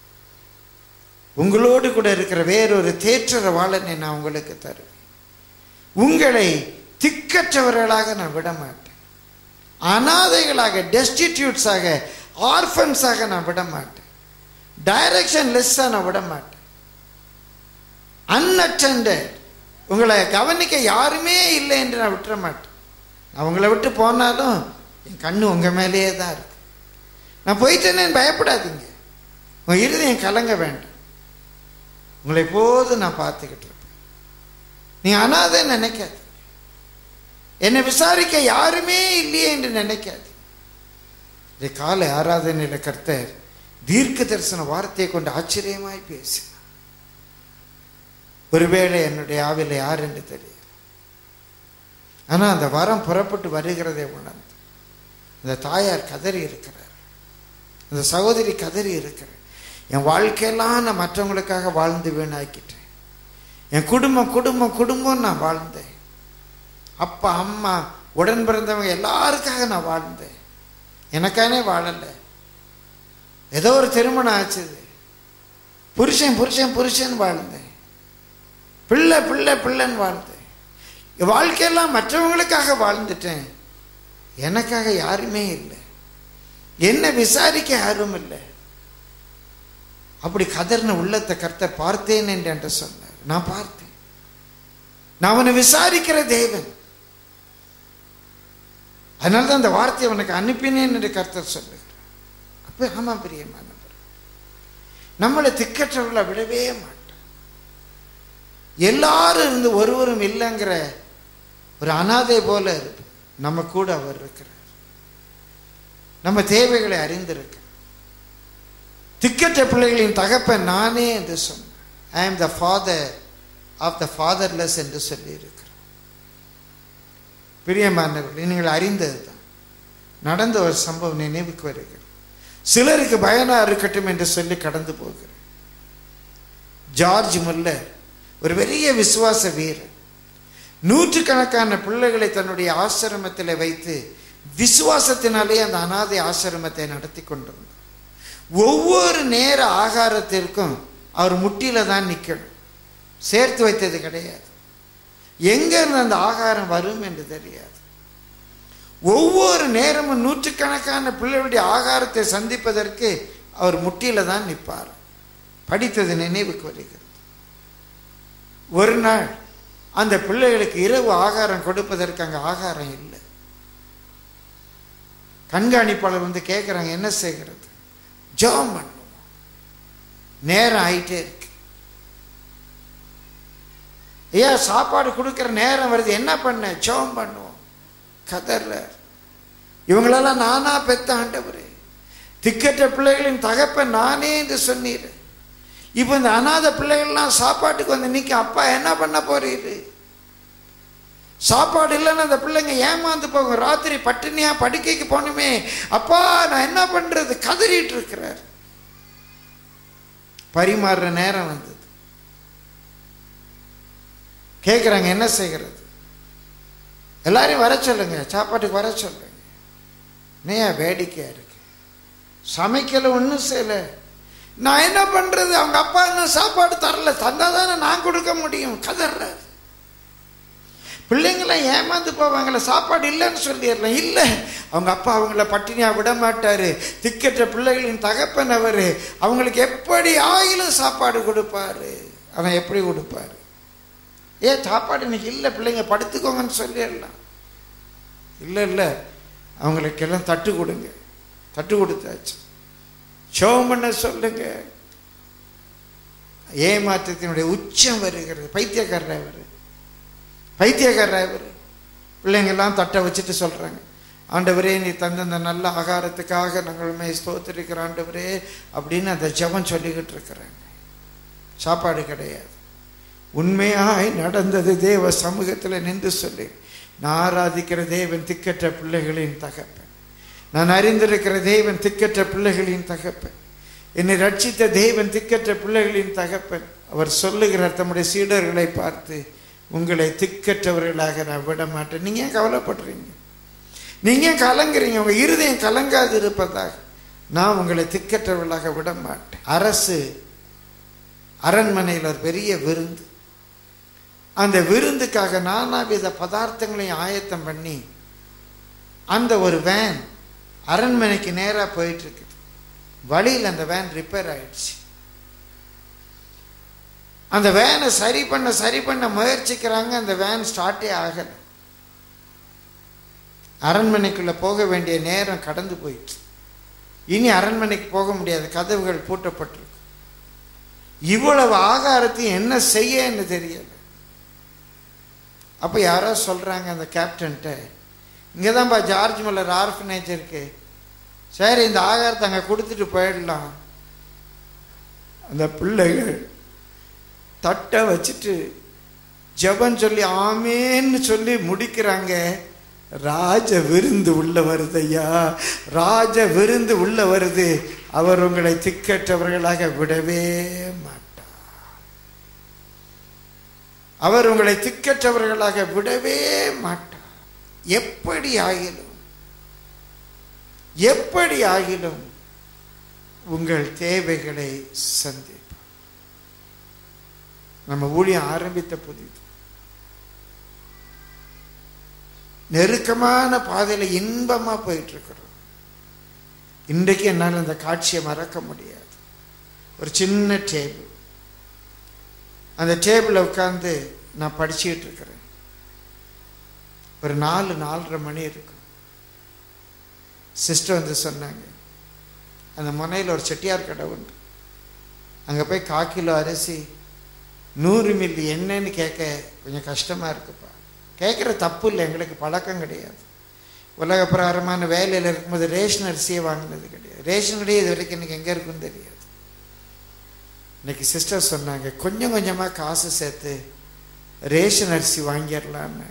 உங்களோடு கூட இருக்கிற வேறொரு தேற்றரவாளனை நான் உங்களுக்கு தருவேன். உங்களை திக்கற்றவர்களாக நான் விட மாட்டேன். அனாதைகளாக, டெஸ்டிடியூட்ஸாக, ஆர்ஃபன்ஸாக நான் விட மாட்டேன். டைரக்ஷன் லெஸ்ஸாக நான் விட மாட்டேன். அன்அட்டெண்டட், உங்களை கவனிக்க யாருமே இல்லை என்று நான் விட்டுற மாட்டேன். நான் உங்களை விட்டு போனாலும் என் கண்ணு உங்கள் மேலேயே தான் இருக்கு. நான் போயிட்டேன்னு பயப்படாதீங்க. உங்கள் இருதயம் கலங்க வேண்டாம். உங்களை போது நான் பார்த்துக்கிட்டு இருப்பேன். நீங்கள் அனாதைன்னு நினைக்காது. என்னை விசாரிக்க யாருமே இல்லையே என்று நினைக்காது. இந்த காலை ஆராதனையில் கர்த்தர் தீர்க்க தரிசன வார்த்தையை கொண்டு ஆச்சரியமாய் பேசினார். ஒருவேளை என்னுடைய ஆவில யார் என்று தெரியும். ஆனால் அந்த வரம் புறப்பட்டு வருகிறதை உணர்ந்து அந்த தாயார் கதறி இருக்கிறார். அந்த சகோதரி கதறி இருக்கிறார். என் வாழ்க்கையெல்லாம் நான் மற்றவங்களுக்காக வாழ்ந்து வீணாக்கிட்டேன். என் குடும்பம் குடும்பம் குடும்பம் நான் வாழ்ந்தேன். அப்பா அம்மா உடன் பிறந்தவங்க எல்லாருக்காக நான் வாழ்ந்தேன். எனக்கானே வாழலை. ஏதோ ஒரு திருமணம் ஆச்சுது. புருஷன் புருஷன் புருஷன் வாழ்ந்தேன். பிள்ளை பிள்ளை பிள்ளைன்னு வாழ்ந்தேன். வாழ்க்கையெல்லாம் மற்றவங்களுக்காக வாழ்ந்துட்டேன். எனக்காக யாருமே இல்லை. என்ன விசாரிக்க யாரும் இல்லை. அப்படி கதர்ன உள்ளத்தை கர்த்தர் பார்த்தேன் என்று சொன்னார். நான் பார்த்தேன். நான் அவனை விசாரிக்கிற தேவன். அதனால தான் அந்த வார்த்தையை அவனுக்கு அனுப்பினேன் என்று கர்த்தர் சொல்லுகிறார். அப்போ ஆமா பிரியமானவர், நம்மளை திக்கற்றவர்களை விடவே மாட்டார். எல்லாரும் இருந்து ஒருவரும் இல்லைங்கிற ஒரு அனாதை போல இருப்போம். நம்ம கூட அவர் இருக்கிறார். நம்ம தேவைகளை அறிந்திருக்க. திக்கற்ற பிள்ளைகளின் தகப்பன் நானே என்று சொன்ன. I am the father of the fatherless என்று சொல்லி இருக்கிறார். பிரியமானவர்கள், நீங்கள் அறிந்தது தான். நடந்த ஒரு சம்பவம் நினைவுக்கு வருகிறது. சிலருக்கு பயனா இருக்கட்டும் என்று சொல்லி கடந்து போகிறேன். ஜார்ஜ் முல்லர் ஒரு பெரிய விசுவாச வீரர். 100கணக்கான பிள்ளைகளை தன்னுடைய ஆசிரமத்தில் வைத்து விசுவாசத்தினாலே அந்த அனாதை ஆசிரமத்தை நடத்தி கொண்டிருந்தார். ஒவ்வொரு நேர ஆகாரத்திற்கும் அவர் முட்டியில தான் நிற்கணும். சேர்த்து வைத்தது கிடையாது. எங்க இருந்து அந்த ஆகாரம் வரும் என்று தெரியாது. ஒவ்வொரு நேரமும் 100கணக்கான பிள்ளைகளுடைய ஆகாரத்தை சந்திப்பதற்கு அவர் முட்டியில தான் நிற்பார். படித்தது நினைவுக்கு வருகிறது. ஒரு நாள் அந்த பிள்ளைகளுக்கு இரவு ஆகாரம் கொடுப்பதற்கு அங்கே ஆகாரம் இல்லை. கண்காணிப்பாளர் வந்து கேட்குறாங்க, என்ன செய்கிறது? ஜெபம் பண்ணுவோம். நேரம் ஆயிட்டே இருக்கு. ஏன் சாப்பாடு கொடுக்குற நேரம் வருது, என்ன பண்ண? ஜெபம் பண்ணுவோம். கதர்ல இவங்களெல்லாம் நானா பெத்த ஆண்டவரே, திக்கற்ற பிள்ளைகளின் தகப்பன் நானே என்று சொன்னீர். இப்போ இந்த அநாத பிள்ளைகள்லாம் சாப்பாட்டுக்கு வந்து நிற்க, அப்பா என்ன பண்ண போறீரு? சாப்பாடு இல்லைன்னு அந்த பிள்ளைங்க ஏமாந்து போகும். ராத்திரி பட்டினியா படுக்கைக்கு போகணுமே, அப்பா நான் என்ன பண்றது? கதறிட்டு இருக்கிறார். பரிமாறுற நேரம் வந்தது. கேட்குறாங்க, என்ன செய்கிறது? எல்லாரையும் வர சொல்லுங்க, சாப்பாட்டுக்கு வர சொல்லுங்க. ஏன் வேடிக்கையா இருக்கு? சமைக்கல, ஒன்றும் செய்யல. நான் என்ன பண்றது? அவங்க அப்பா இன்னும் சாப்பாடு தரல, தந்தாதானே நான் கொடுக்க முடியும். கதறாரு. பிள்ளைங்களாம் ஏமாந்து போவாங்களே, சாப்பாடு இல்லைன்னு சொல்லிடலாம். இல்லை, அவங்க அப்பா அவங்கள பட்டினியா விட மாட்டாரு. திக்கற்ற பிள்ளைகளின் தகப்பன் அவரு. அவங்களுக்கு எப்படி ஆயிலும் சாப்பாடு கொடுப்பாரு. அவன் எப்படி கொடுப்பாரு? ஏன் சாப்பாடு இன்னைக்கு இல்லை, பிள்ளைங்க படுத்துக்கோங்கன்னு சொல்லிடலாம். இல்லை இல்லை, அவங்களுக்கெல்லாம் தட்டு கொடுங்க. தட்டு கொடுத்தாச்சு. ஜெபம் பண்ண சொல்லுங்க. ஏமாற்றத்தினுடைய உச்சம் வருகிறது. பைத்தியக்காரர் பிள்ளைங்கெல்லாம் தட்டை வச்சுட்டு சொல்றாங்க, ஆண்டவரே நீ தந்த அந்த நல்ல ஆகாரத்துக்காக நாங்களுமே ஸ்தோத்திரிக்கிற ஆண்டவரே அப்படின்னு அந்த ஜெபம் சொல்லிக்கிட்டு இருக்கிறாங்க. சாப்பாடு கிடையாது. உண்மையாய் நடந்தது தேவ சமூகத்தில் நின்று சொல்லி, நான் ஆராதிக்கிற தேவன் திக்கற்ற பிள்ளைகளின் தகப்பன், நான் அறிந்திருக்கிற தேவன் திக்கற்ற பிள்ளைகளின் தகப்பன், என்னை ரட்சித்த தேவன் திக்கற்ற பிள்ளைகளின் தகப்பன். அவர் சொல்லுகிறார் தம்முடைய சீடர்களை பார்த்து, உங்களை திக்கற்றவர்களாக நான் விட மாட்டேன். நீங்க ஏன் கவலைப்படுறீங்க? நீங்க ஏன் கலங்குறீங்க? உங்க இருதயம் கலங்காது இருப்பதாக நான் உங்களை திக்கற்றவர்களாக விட மாட்டேன். அரசு அரண்மனையில் ஒரு பெரிய விருந்து. அந்த விருந்துக்காக நானாவித பதார்த்தங்களையும் ஆயத்தம் பண்ணி அந்த ஒரு வேன் அரண்மனைக்கு நேராக போயிட்டு இருக்குது. வழியில் அந்த வேன் ரிப்பேர் ஆயிடுச்சு. அந்த வேனை சரி பண்ண முயற்சிக்கிறாங்க. அந்த வேன் ஸ்டார்ட்டே ஆகல. அரண்மனைக்குள்ள போக வேண்டிய நேரம் கடந்து போயிடுச்சு. இனி அரண்மனைக்கு போக முடியாது, கதவுகள் பூட்டப்பட்டிருக்கு. இவ்வளவு ஆகாரத்தையும் என்ன செய்யன்னு தெரியல. அப்போ யாரோ சொல்றாங்க அந்த கேப்டன்ட்ட, இங்கேதான்ப்பா ஜார்ஜ் மல்லர் ஆர்ஃபனேஜ் இருக்கு, சரி இந்த ஆகாரத்தை அங்கே கொடுத்துட்டு போயிடலாம். அந்த பிள்ளைகள் தட்டை வச்சுட்டு ஜெபம் சொல்லி ஆமேன்னு சொல்லி முடிக்கிறாங்க. ராஜ விருந்து உள்ள வருது ஐயா, ராஜ விருந்து உள்ள வருது. அவர் உங்களை திக்கற்றவர்களாக விடவே மாட்டார். அவர் உங்களை திக்கற்றவர்களாக விடவே மாட்டார். எப்படி ஆகிலும் உங்கள் தேவைகளை சந்திப்பார். நம்ம ஊழியம் ஆரம்பித்த புதிது, நெருக்கமான பாதையில இன்பமா போயிட்டு இருக்கிறோம். இன்றைக்கு என்னால் அந்த காட்சியை மறக்க முடியாது. ஒரு சின்ன டேபிள், அந்த டேபிளில் உட்கார்ந்து நான் படிச்சுக்கிட்டு இருக்கிறேன். ஒரு 4-4:30 மணி இருக்கும். சிஸ்டர் வந்து சொன்னாங்க, அந்த முனையில் ஒரு செட்டியார் கடை உண்டு, அங்கே போய் 1/4 கிலோ அரிசி 100 மில்லி எண்ணெய்ன்னு கேட்க கொஞ்சம் கஷ்டமாக இருக்குப்பா. கேட்குற தப்பு இல்லை, எங்களுக்கு பழக்கம் கிடையாது. உலக பிரகாரமான வேலையில் இருக்கும்போது ரேஷன் அரிசியை வாங்கினது கிடையாது. ரேஷன் கடையே இது வரைக்கும் எனக்கு எங்கே இருக்குன்னு தெரியாது. இன்னைக்கு சிஸ்டர் சொன்னாங்க, கொஞ்சம் கொஞ்சமாக காசு சேர்த்து ரேஷன் அரிசி வாங்கிடலான்னு.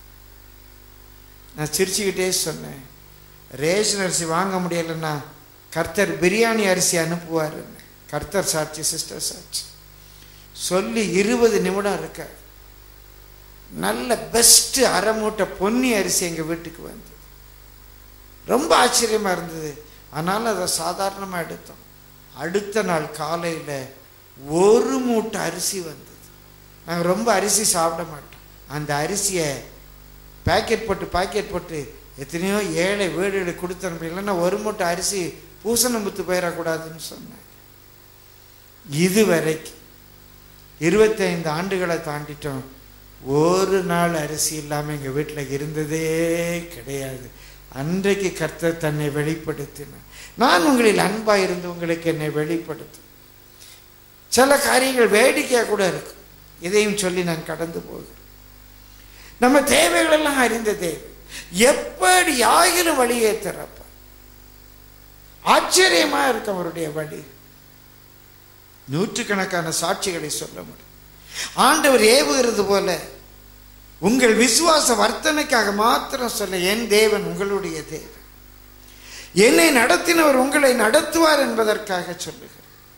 நான் சிரிச்சுக்கிட்டே சொன்னேன், ரேஷன் அரிசி வாங்க முடியலைன்னா கர்த்தர் பிரியாணி அரிசி அனுப்புவாருன்னு. கர்த்தர் சாட்சி, சிஸ்டர் சாட்சி. சொல்லி 20 நிமிடம் இருக்க நல்ல பெஸ்ட் 1/2 மூட்டை பொன்னி அரிசி எங்கள் வீட்டுக்கு வந்தது. ரொம்ப ஆச்சரியமாக இருந்தது. ஆனாலும் அதை சாதாரணமாக எடுத்தோம். அடுத்த நாள் காலையில் 1 மூட்டை அரிசி வந்தது. நாங்கள் ரொம்ப அரிசி சாப்பிட மாட்டோம். அந்த அரிசியை பாக்கெட் போட்டு எத்தனையோ ஏழை வீடுகளை கொடுத்தனுப்ப, இல்லைன்னா 1 மூட்டை அரிசி பூசணம் புத்து போயிடக்கூடாதுன்னு சொன்னாங்க. இதுவரைக்கும் 25 ஆண்டுகளை தாண்டிட்டோம். ஒரு நாள் அரிசி இல்லாமல் எங்கள் வீட்டில் இருந்ததே கிடையாது. அன்றைக்கு கர்த்தர் தன்னை வெளிப்படுத்தினார். நான் உங்களில் அன்பாக இருந்து உங்களுக்கு என்னை வெளிப்படுத்தும். சில காரியங்கள் வேடிக்கையாக கூட இருக்கும். இதையும் சொல்லி நான் கடந்து போகிறேன். நம்ம தேவைகள் எல்லாம் அறிந்த தேவை எப்படி ஆகிலும் வழியே திறப்ப. ஆச்சரியமா இருக்கும் அவருடைய வழி. நூற்றுக்கணக்கான சாட்சிகளை சொல்ல முடியும். ஆண்டவர் ஏவுகிறது போல உங்கள் விசுவாச வர்த்தனைக்காக மாத்திரம் சொல்ல, என் தேவன் உங்களுடைய தேவன், என்னை நடத்தினவர் உங்களை நடத்துவார் என்பதற்காக சொல்லுகிறார்.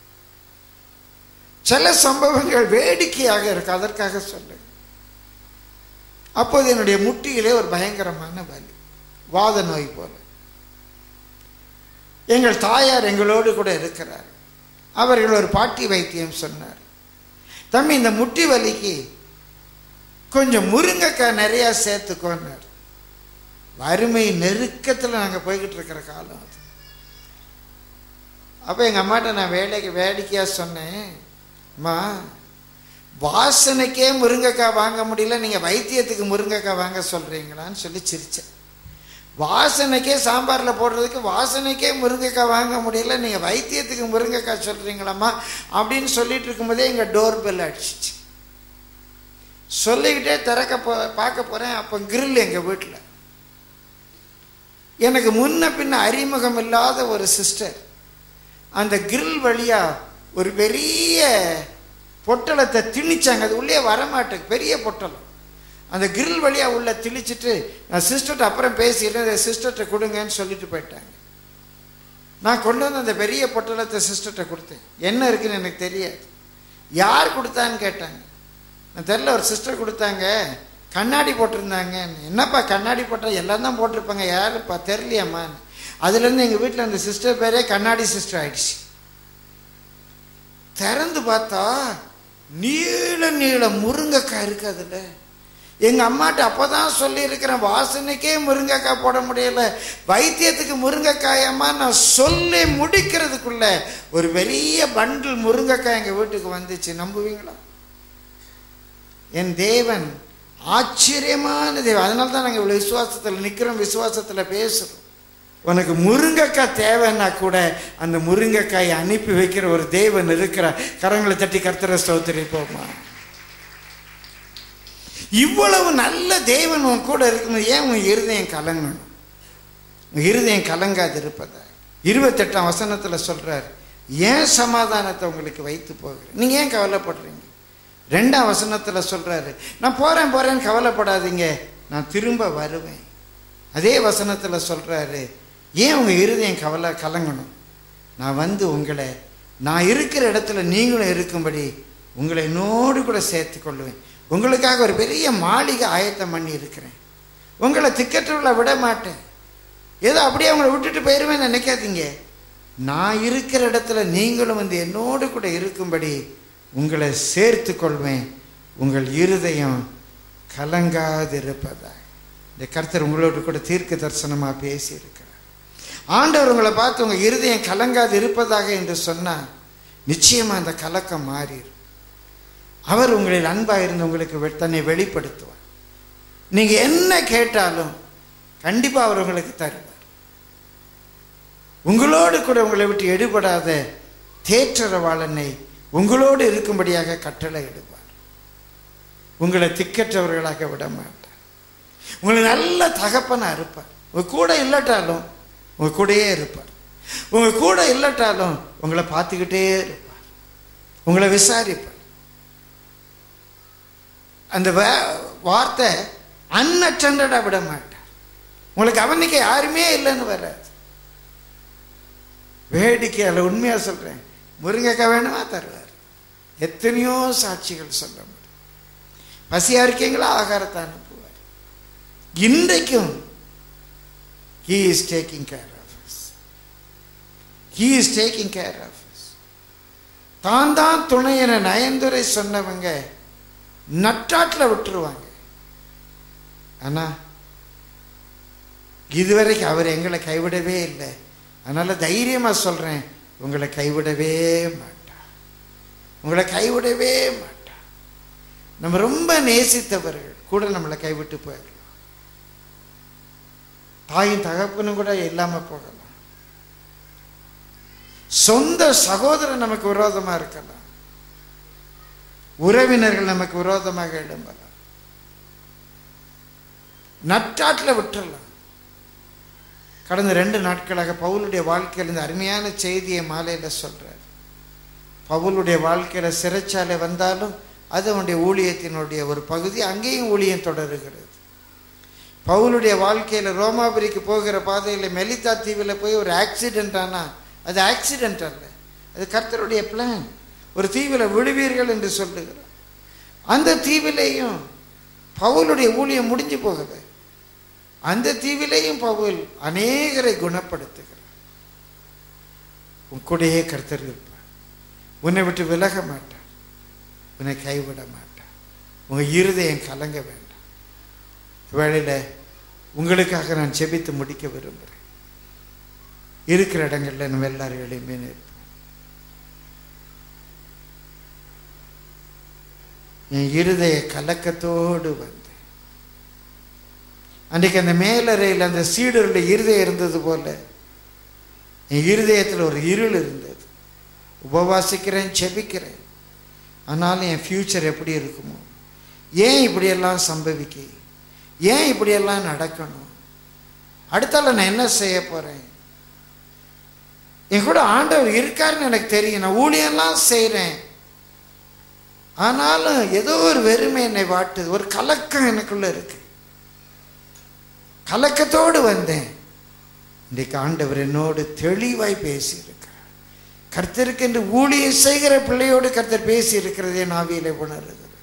சில சம்பவங்கள் வேடிக்கையாக இருக்கு, அதற்காக சொல்லுங்க. அப்போது என்னுடைய முட்டியிலே ஒரு பயங்கரமான வலி, வாத நோய் போல. எங்கள் தாயார் எங்களோடு கூட இருக்கிறார். அவர்கள் ஒரு பாட்டி வைத்தியம் சொன்னார். தம்பி, இந்த முட்டி வலிக்கு கொஞ்சம் முருங்கைக்காய் நிறையா சேர்த்துக்கோன்னார். வறுமை நெருக்கத்தில் நாங்கள் போய்கிட்டு இருக்கிற காலம் அது. அப்போ எங்கள் அம்மாட்ட நான் வேடிக்கையாக சொன்னேன், அம்மா வாசனைக்கே முருங்கைக்காய் வாங்க முடியல, நீங்கள் வைத்தியத்துக்கு முருங்கைக்காய் வாங்க சொல்கிறீங்களான்னு சொல்லி சிரித்தேன். வாசனைக்கே சாம்பாரில் போடுறதுக்கு வாசனைக்கே முருங்கைக்காய் வாங்க முடியல, நீங்கள் வைத்தியத்துக்கு முருங்கைக்காய் சொல்கிறீங்களாம்மா அப்படின்னு சொல்லிட்டு இருக்கும்போதே எங்கள் டோர் பெல் அடிச்சிச்சு. சொல்லிக்கிட்டே பார்க்க போகிறேன். அப்போ கிரில் எங்கள் வீட்டில். எனக்கு முன்ன பின்ன அறிமுகம் இல்லாத ஒரு சிஸ்டர் அந்த கிரில் வழியாக ஒரு பெரிய பொட்டலத்தை திணிச்சாங்க. அது உள்ளே வரமாட்டேங்க, பெரிய பொட்டலம். அந்த கிரில் வழியாக உள்ள திணிச்சிட்டு நான் சிஸ்டர்கிட்ட அப்புறம் பேசிட்டேன், அந்த சிஸ்டர்கிட்ட கொடுங்கன்னு சொல்லிட்டு போயிட்டாங்க. நான் கொண்டு வந்து அந்த பெரிய பொட்டலத்தை சிஸ்டர்கிட்ட கொடுத்தேன். என்ன இருக்குன்னு எனக்கு தெரியாது. யார் கொடுத்தான்னு கேட்டாங்க. நான் தெரியல, ஒரு சிஸ்டர் கொடுத்தாங்க, கண்ணாடி போட்டிருந்தாங்க. என்னப்பா கண்ணாடி போட்டால் எல்லாம் தான் போட்டிருப்பாங்க, யாருப்பா தெரியலையம்மான்னு. அதுலேருந்து எங்கள் வீட்டில் அந்த சிஸ்டர் பேரே கண்ணாடி சிஸ்டர் ஆயிடுச்சு. திறந்து பார்த்தா நீள நீள முருங்கைக்காய் இருக்கு அதில். எங்கள் அம்மாட்ட அப்போ தான் சொல்லியிருக்கிறேன், வாசனைக்கே முருங்கைக்காய் போட முடியல, வைத்தியத்துக்கு முருங்கைக்காயம்மா நான் சொல்லி முடிக்கிறதுக்குள்ள ஒரு பெரிய பண்டில் முருங்கைக்காய் எங்கள் வீட்டுக்கு வந்துச்சு. நம்புவீங்களா? என் தேவன் ஆச்சரியமான தேவன். அதனால தான் நாங்கள் இவ்வளோ விசுவாசத்தில் நிற்கிறோம், விசுவாசத்தில் பேசுகிறோம். உனக்கு முருங்கைக்காய் தேவைன்னா கூட அந்த முருங்கைக்காயை அனுப்பி வைக்கிற ஒரு தேவன் இருக்கிறார். கரங்களை தட்டி கர்த்தரை ஸ்தோத்திரிப்போமா. இவ்வளவு நல்ல தேவன் உன் கூட இருக்கும்போது ஏன் உன் இருதயம் கலங்கணும்? உன் இருதயம் கலங்காது இருப்பதா? 28ஆம் வசனத்தில் சொல்றார், ஏன் சமாதானத்தை உங்களுக்கு வைத்து போகிறேன், நீங்க ஏன் கவலைப்படுறீங்க? 2ஆம் வசனத்தில் சொல்றாரு, நான் போறேன்னு கவலைப்படாதீங்க, நான் திரும்ப வருவேன். அதே வசனத்தில் சொல்றாரு, ஏன் உங்க இருதயம் கலங்கணும்? நான் வந்து உங்களை, நான் இருக்கிற இடத்துல நீங்களும் இருக்கும்படி உங்களை என்னோடு கூட சேர்த்து கொள்ளுவேன். உங்களுக்காக ஒரு பெரிய மாளிகை ஆயத்தம் பண்ணி இருக்கிறேன். உங்களை திக்கற்றவளை விட மாட்டேன். ஏதோ அப்படியே அவங்கள விட்டுட்டு போயிடுவேன்னு நினைக்காதீங்க. நான் இருக்கிற இடத்துல நீங்களும் வந்து என்னோடு கூட இருக்கும்படி உங்களை சேர்த்து கொள்வேன். உங்கள் இருதயம் கலங்காது இருப்பதாக. இந்த கர்த்தர் உங்களோடு கூட தீர்க்க தரிசனமாக பேசியிருக்கிறார். ஆண்டவர் உங்களை பார்த்து உங்கள் இருதயம் கலங்காது இருப்பதாக என்று சொன்னால் நிச்சயமாக அந்த கலக்கம் மாறிடும். அவர் உங்களில் அன்பாக இருந்து உங்களுக்கு தன்னை வெளிப்படுத்துவார். நீங்கள் என்ன கேட்டாலும் கண்டிப்பாக அவர் உங்களுக்கு தருவார். உங்களோடு கூட உங்களை விட்டு எடுபடாத தேற்றரவாளனை உங்களோடு இருக்கும்படியாக கட்டளை இடுவார். உங்களை திக்கற்றவர்களாக விட மாட்டார். உங்களை நல்ல தகப்பனாக இருப்பார். உங்க கூட இல்லாட்டாலும் உங்க கூடயே இருப்பார். உங்க கூட இல்லாட்டாலும் உங்களை பார்த்துக்கிட்டே இருப்பார். உங்களை விசாரிப்பார். அந்த வார்த்தை அன்அட்டெண்டடா விட மாட்டார். உங்களுக்கு கவனிக்க யாருமே இல்லைன்னு வராது. வேடிக்கையால் உண்மையா சொல்றேன், முருங்கைக்காய் வேணுமா தருவார். எத்தனையோ சாட்சிகள் சொல்ல முடியும். பசியா இருக்கீங்களா, ஆகாரத்தை அனுப்புவார். இன்றைக்கும் He is taking care of us. He is taking care of us. தான் துணை என நயந்துரை சொன்னவங்க நட்டாட்டில் விட்டுருவாங்க. ஆனா இதுவரைக்கும் அவர் எங்களை கைவிடவே இல்லை. அதனால தைரியமா சொல்றேன், உங்களை கைவிடவே மாட்டார். உங்களை கைவிடவே மாட்டார். நம்ம ரொம்ப நேசித்தவர்கள் கூட நம்மளை கைவிட்டு போயிடலாம். தாயும் தகப்பனும் கூட இல்லாம போகலாம். சொந்த சகோதரன் நமக்கு விரோதமா இருக்கலாம். உறவினர்கள் நமக்கு விரோதமாக எழும்பலாம். நட்டாட்டில் விட்டுறலாம். கடந்த 2 நாட்களாக பவுலுடைய வாழ்க்கையில் இந்த அருமையான செய்தியை மாலையில சொல்றார். பவுலுடைய வாழ்க்கையில சிறைச்சாலை வந்தாலும் அது அவனுடைய ஊழியத்தினுடைய ஒரு பகுதி. அங்கேயும் ஊழியம் தொடருகிறது. பவுலுடைய வாழ்க்கையில ரோமாபுரிக்கு போகிற பாதையில மெலிதா தீவில் போய் ஒரு ஆக்சிடென்ட் ஆனா அது ஆக்சிடென்ட் அல்ல, அது கர்த்தருடைய பிளான். ஒரு தீவில் விழுவீர்கள் என்று சொல்லுகிறார். அந்த தீவிலேயும் பவுலுடைய ஊழியம் முடிஞ்சு போகுது. அந்த தீவிலேயும் பவுல் அநேகரை குணப்படுத்துகிறார். உன் கூடயே கர்த்தர் இருப்பார். உன்னை விட்டு விலக மாட்டார். உன்னை கைவிட மாட்டார். உங்க இருதயம் கலங்க வேண்டாம். வேளையில உங்களுக்காக நான் ஜெபித்து முடிக்க விரும்புகிறேன். இருக்கிற இடங்கள்ல நம்ம எல்லாரும் எளிமையாக இருப்போம். என் இருதய கலக்கத்தோடு வந்து அன்றைக்கு அந்த மேலறையில் அந்த சீடருடைய இருதயம் இருந்தது போல என் இருதயத்தில் ஒரு இருள் இருந்தது. உபவாசிக்கிறேன், ஜெபிக்கிறேன், ஆனாலும் என் ஃபியூச்சர் எப்படி இருக்குமோ, ஏன் இப்படியெல்லாம் சம்பவிக்க, ஏன் இப்படியெல்லாம் நடக்கணும், அடுத்தால நான் என்ன செய்ய போறேன், என் கூட ஆண்டவர் இருக்காருன்னு எனக்கு தெரியும், நான் ஊழியெல்லாம் செய்கிறேன், ஆனாலும் ஏதோ ஒரு வெறுமை என்னை வாட்டுது, ஒரு கலக்கம் எனக்குள்ள இருக்கு. கலக்கத்தோடு வந்தேன். இன்றைக்கு ஆண்டவர் என்னோடு தெளிவாய் பேசியிருக்கிறார். கர்த்தருக்கு என்று ஊழியம் செய்கிற பிள்ளையோடு கர்த்தர் பேசி இருக்கிறதே நாவியிலே உணர்கிறேன்.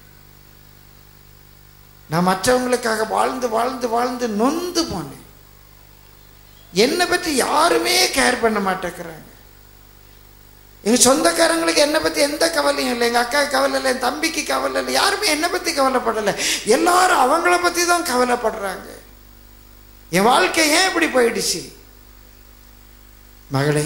நான் மற்றவங்களுக்காக வாழ்ந்து வாழ்ந்து வாழ்ந்து நொந்து போனேன். என்னை பற்றி யாருமே கேர் பண்ண மாட்டேங்கிறாங்க. எங்க சொந்தக்காரங்களுக்கு என்னை பத்தி எந்த கவலையும் இல்லை. எங்க அக்கா கவலை இல்லை, என் தம்பிக்கு கவலை இல்லை, யாருமே என்னை பத்தி கவலைப்படலை. எல்லாரும் அவங்கள பத்தி தான் கவலைப்படுறாங்க. என் வாழ்க்கை ஏன் இப்படி போயிடுச்சு? மகளே,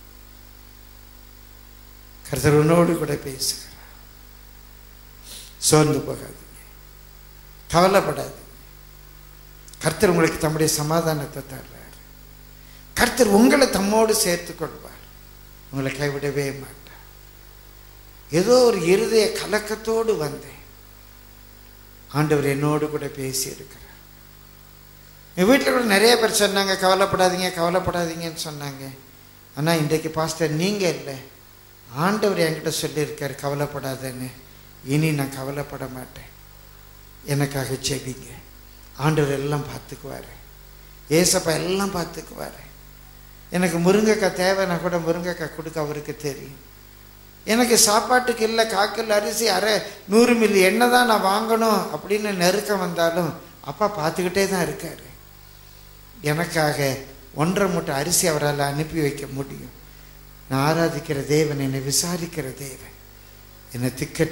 கர்த்தர் உன்னோடு கூட பேசுகிறார். சோர்ந்து போகாதீங்க, கவலைப்படாதீங்க. கர்த்தர் உங்களுக்கு தம்முடைய சமாதானத்தை தர்றார். கர்த்தர் உங்களை தம்மோடு சேர்த்து கொள்வார். உங்களை கைவிடவே மாட்டார். ஏதோ ஒரு இருதய கலக்கத்தோடு வந்தேன். ஆண்டவர் என்னோடு கூட பேசி இருக்கிறார். என் வீட்டில் கூட நிறைய பேர் சொன்னாங்க, கவலைப்படாதீங்க கவலைப்படாதீங்கன்னு சொன்னாங்க. ஆனால் இன்றைக்கு பாஸ்டர் நீங்கள் இல்லை, ஆண்டவர் என்கிட்ட சொல்லியிருக்கார் கவலைப்படாதேன்னு. இனி நான் கவலைப்பட மாட்டேன். எனக்காக ஜெபிங்க. ஆண்டவர் எல்லாம் பார்த்துக்குவார். ஏசப்பா எல்லாம் பார்த்துக்குவார். எனக்கு முருங்கைக்காய் தேவைன்னா கூட முருங்கைக்காய் கொடுக்க அவருக்கு தெரியும். எனக்கு சாப்பாட்டுக்கு இல்லை, காக்கில் அரிசி, அரை 100 மில்லி எண்ணெய் தான் நான் வாங்கணும் அப்படின்னு நெருக்கம் வந்தாலும் அப்பா பார்த்துக்கிட்டே தான் இருக்காரு. எனக்காக 1.5 மூட்டை அரிசி அவரால் அனுப்பி வைக்க முடியும். நான் ஆராதிக்கிற தேவன், என்னை விசாரிக்கிற தேவன், என்னை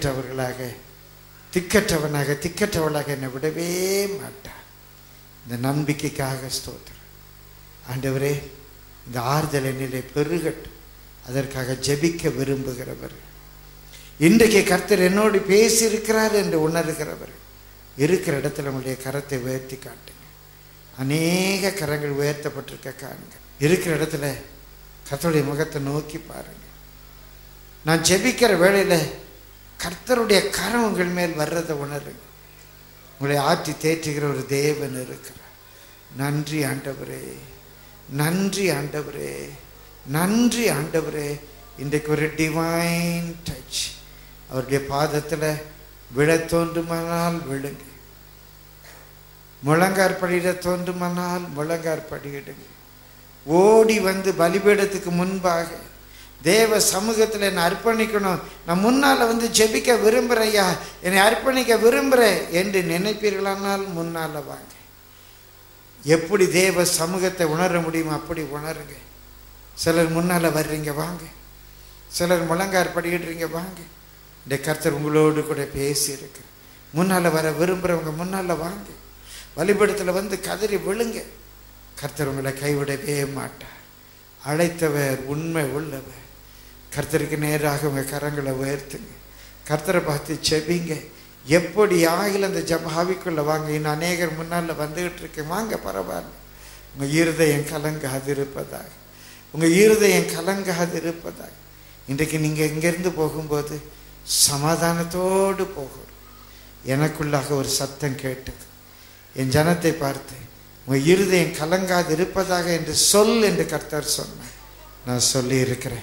திக்கற்றவனாக என்னை விடவே மாட்டார். இந்த நம்பிக்கைக்காக ஸ்தோத்திரம். ஆண்டவரே, இந்த ஆறுதல் என்னிலே பெருகட்டும். அதற்காக ஜெபிக்க விரும்புகிறவர், இன்றைக்கு கர்த்தர் என்னோடு பேசியிருக்கிறார் என்று உணர்கிறவர் இருக்கிற இடத்துல உங்களுடைய கரத்தை உயர்த்தி காட்டுங்க. அநேக கரங்கள் உயர்த்தப்பட்டிருக்க காணுங்க. இருக்கிற இடத்துல கர்த்தருடைய முகத்தை நோக்கி பாருங்க. நான் ஜெபிக்கிற வேளையில கர்த்தருடைய கரம் உங்கள் மேல் வர்றதை உணருங்க. உங்களை ஆற்றி தேற்றுகிற ஒரு தேவன் இருக்கிறார். நன்றி ஆண்டவரே, நன்றி ஆண்டவரே, நன்றி ஆண்டவரே. இன்றைக்கு ஒரு டிவைன் டச் அவருடைய பாதத்தில் விழ தோன்றுமானால் விழுங்க, முழங்கார் படியிட தோன்றுமானால் முழங்கார் படியிடுங்க. ஓடி வந்து பலிபீடத்துக்கு முன்பாக தேவ சமூகத்தில் என்னை அர்ப்பணிக்கணும், நான் முன்னால் வந்து ஜெபிக்க விரும்புகிறையா, என்னை அர்ப்பணிக்க விரும்புகிறேன் என்று நினைப்பீர்களானால் முன்னால் வாங்க. எப்படி தேவ சமூகத்தை உணர முடியுமோ அப்படி உணருங்க. சிலர் முன்னால் வர்றீங்க, வாங்க. சிலர் முழங்கார் படியிடுறீங்க, வாங்க. இந்த கர்த்தர் உங்களோடு கூட பேசி இருக்கு. முன்னால் வர விரும்புகிறவங்க முன்னால் வாங்க. வழிபடத்தில் வந்து கதறி விழுங்க. கர்த்தர் உங்களை கைவிடவே மாட்டார். அழைத்தவர் உண்மை உள்ளவர். கர்த்தருக்கு நேராக உங்கள் கரங்களை உயர்த்துங்க. கர்த்தரை பார்த்து செபிங்க. எப்படி ஆகில அந்த ஜபாவிக்குள்ள வாங்க. இன்னும் அநேகர் முன்னால் வந்துகிட்டு இருக்கேன், வாங்க பரவாயில்ல. உங்கள் இருதயம் கலங்காது இருப்பதாக, உங்கள் இருதயம் கலங்காது இருப்பதாக. இன்றைக்கு நீங்கள் இங்கேருந்து போகும்போது சமாதானத்தோடு போகணும். எனக்குள்ளாக ஒரு சத்தம் கேட்டது, என் ஜனத்தை பார்த்து, உங்கள் இருதயம் கலங்காது இருப்பதாக என்று சொல் என்று கர்த்தர் சொன்னார். நான் சொல்லி இருக்கிறேன்.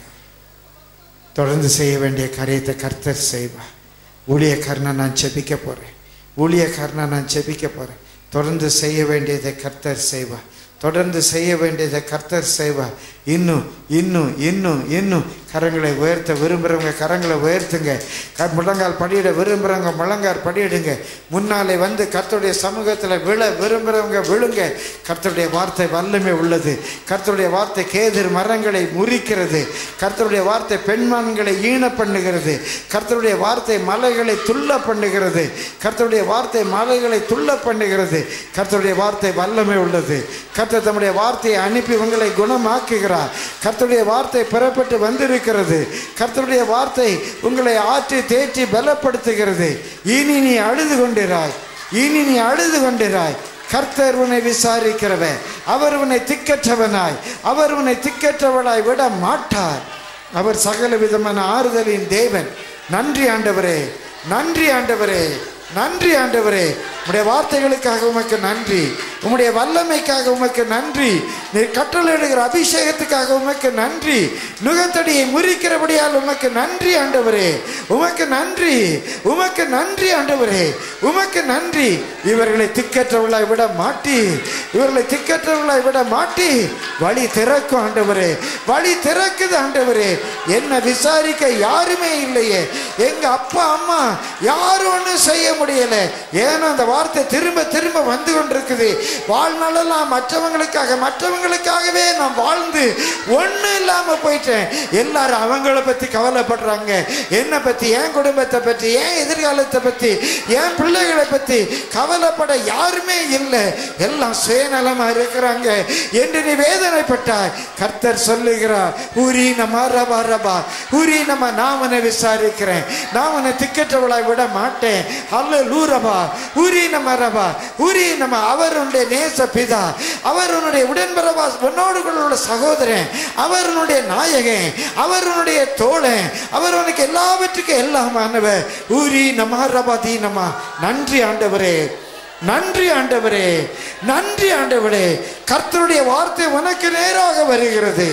தொடர்ந்து செய்ய வேண்டிய காரியத்தை கர்த்தர் செய்வார். ஊழியக்காரனை நான் செபிக்க போகிறேன், ஊழியக்காரனை நான் செபிக்க போகிறேன். தொடர்ந்து செய்ய வேண்டியதை கர்த்தர் செய்வார், தொடர்ந்து செய்ய வேண்டியதை கர்த்தர் செய்வார். இன்னும் இன்னும் இன்னும் இன்னும் கரங்களை உயர்த்த விரும்புகிறவங்க கரங்களை உயர்த்துங்க. முழங்கால் படியிட விரும்புகிறவங்க முழங்கால் படியிடுங்க. முன்னாலே வந்து கர்த்தருடைய சமூகத்தில் விழ விரும்புகிறவங்க விழுங்க. கர்த்தருடைய வார்த்தை வல்லமை உள்ளது. கர்த்தருடைய வார்த்தை கேதுர் மரங்களை முறிக்கிறது. கர்த்தருடைய வார்த்தை பெண்மான்களை ஈன பண்ணுகிறது. கர்த்தருடைய வார்த்தை மலைகளை துள்ள பண்ணுகிறது. கர்த்தருடைய வார்த்தை மலைகளை துள்ள பண்ணுகிறது. கர்த்தருடைய வார்த்தை வல்லமை உள்ளது. கர்த்தர் தம்முடைய வார்த்தையை அனுப்பி உங்களை குணமாக்குகிறார். கர்த்தருடைய வார்த்தை பெறப்பட்டு வந்திருக்கிறது. கர்த்தருடைய வார்த்தை உங்களை ஆற்றி தேற்றி பலப்படுத்துகிறது. இனி நீ அழுது கொண்டிராய், இனி நீ அழுது கொண்டிராய். கர்த்தர் உன்னை விசாரிக்கிறவர், அவர் உன்னை திக்கற்றவனாய், அவர் உன்னை திக்கற்றவளாய் விட மாட்டார். அவர் சகல விதமான ஆறுதலின் தேவன். நன்றி ஆண்டவரே, நன்றி ஆண்டவரே, நன்றி ஆண்டவரே. உம்முடைய வார்த்தைகளுக்காக உமக்கு நன்றி, உம்முடைய வல்லமைக்காக உமக்கு நன்றி, நீர் கட்டளையிடுகிற அபிஷேகத்துக்காக உமக்கு நன்றி, நுகத்தடியை முறிக்கிறபடியால் உமக்கு நன்றி ஆண்டவரே, உமக்கு நன்றி, உமக்கு நன்றி ஆண்டவரே, உமக்கு நன்றி. இவர்களை திக்கற்றவர்களாய் விட மாட்டி, இவர்களை திக்கற்றவர்களாய் விட மாட்டி வழி திறக்கும் ஆண்டவரே, வழி திறக்குது ஆண்டவரே. என்ன விசாரிக்க யாருமே இல்லையே, எங்க அப்பா அம்மா யாரும் ஒன்றும் செய்ய முடியல. ஏன்னா அந்த வார்த்தை திரும்ப திரும்ப வந்து கொண்டிருக்குது. வாழ்நாளெல்லாம் மற்றவங்களுக்காகவே நான் வாழ்ந்து ஒன்றும் இல்லாமல் போயிட்டேன். எல்லாரும் அவங்கள பற்றி கவலைப்படுறாங்க, என்னை பற்றி, என் குடும்பத்தை பற்றி, என் எதிர்காலத்தை பற்றி, என் பிள்ளைகளை பற்றி கவலைப்பட யாருமே இல்லை. எல்லாம் சுயநலமாக இருக்கிறாங்க என்று நீ வேதனைப்பட்டாய். கர்த்தர் சொல்லுகிறார், ஊரி நம்ம ரபா ரபா, ஊரி நம்ம நான் உன்னை விசாரிக்கிறேன், நான் உன்னை திக்கற்றவளாய் விட மாட்டேன். அல்லேலூயா. ஊரி நம்ம ரபா, ஊரி நம்ம. அவர் உன்னுடைய நேச பிதா, அவர் உன்னுடைய உடன்பிறவா, உன்னோடு உள்ள சகோதரன், அவர் உன்னுடைய நாயகன், அவர் உன்னுடைய தோழன், அவர் உனக்கு எல்லாவற்றுக்கும் எல்லாமானவர். ஊரி நம்ம ரபா தீ நம்ம. நன்றி ஆண்டவரே, நன்றி ஆண்டவரே, நன்றி ஆண்டவரே. கர்த்தருடைய வார்த்தை உனக்கு நேராக வருகிறது.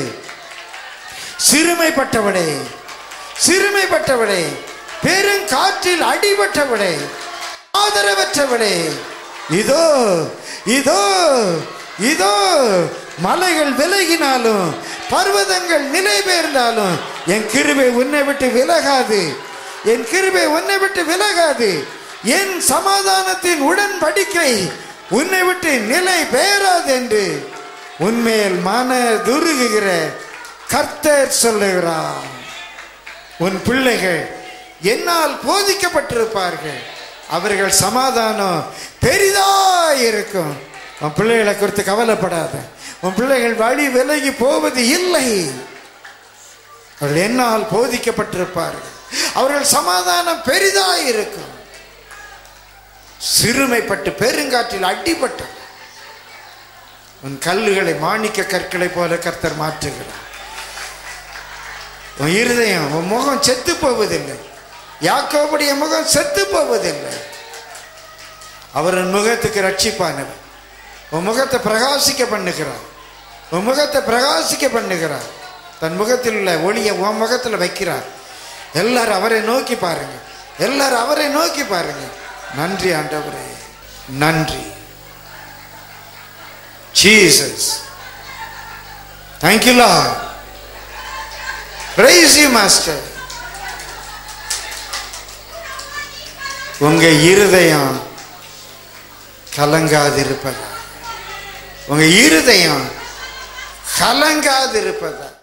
சிறுமைப்பட்டவளே, சிறுமைப்பட்டவளே, பெருங்காற்றில் அடிபட்டவளே, ஆதரவற்றவளே, இதோ இதோ இதோ மலைகள் விலகினாலும் பர்வதங்கள் நிலை பெயர்ந்தாலும் என் கிருபை உன்னை விட்டு விலகாது, என் கிருபை உன்னை விட்டு விலகாது. என் சமாதானத்தின் உடன்படிக்கை உன்னை விட்டு நிலை பெயராது என்று உன்மேல் மனதுருகுகிற கர்த்தர் சொல்லுகிறார். உன் பிள்ளைகள் என்னால் போதிக்கப்பட்டிருப்பார்கள், அவர்கள் சமாதானம் பெரிதாயிருக்கும். உன் பிள்ளைகளை குறித்து கவலைப்படாத, உன் பிள்ளைகள் வழி விலகி போவது இல்லை. அவர்கள் என்னால் போதிக்கப்பட்டிருப்பார்கள், அவர்கள் சமாதானம் பெரிதாயிருக்கும். சிறுமைப்பட்டு பெருங்காற்றில் அடிபட்ட உன் கல்லுகளை மாணிக்க கற்களை போல கர்த்தர் மாற்றுகிறார். உன் இருதயம், உன் முகம் செத்து போவதில்லை. யாக்கோபுடைய முகம் செத்து போவதில்லை. அவர் உன் முகத்துக்கு ரட்சிப்பானவர். உன் முகத்தை பிரகாசிக்க பண்ணுகிறார், உன் முகத்தை பிரகாசிக்க பண்ணுகிறார். தன் முகத்தில் உள்ள ஒளியை உன் முகத்தில் வைக்கிறார். எல்லாரும் அவரை நோக்கி பாருங்க, எல்லாரும் அவரை நோக்கி பாருங்க. நன்றி ஆண்டவரே, நன்றி Jesus. Thank you Lord. Praise you Master. உங்க இருதயம் கலங்காதிருப்பதா, உங்க இருதயம் கலங்காதிருப்பதா.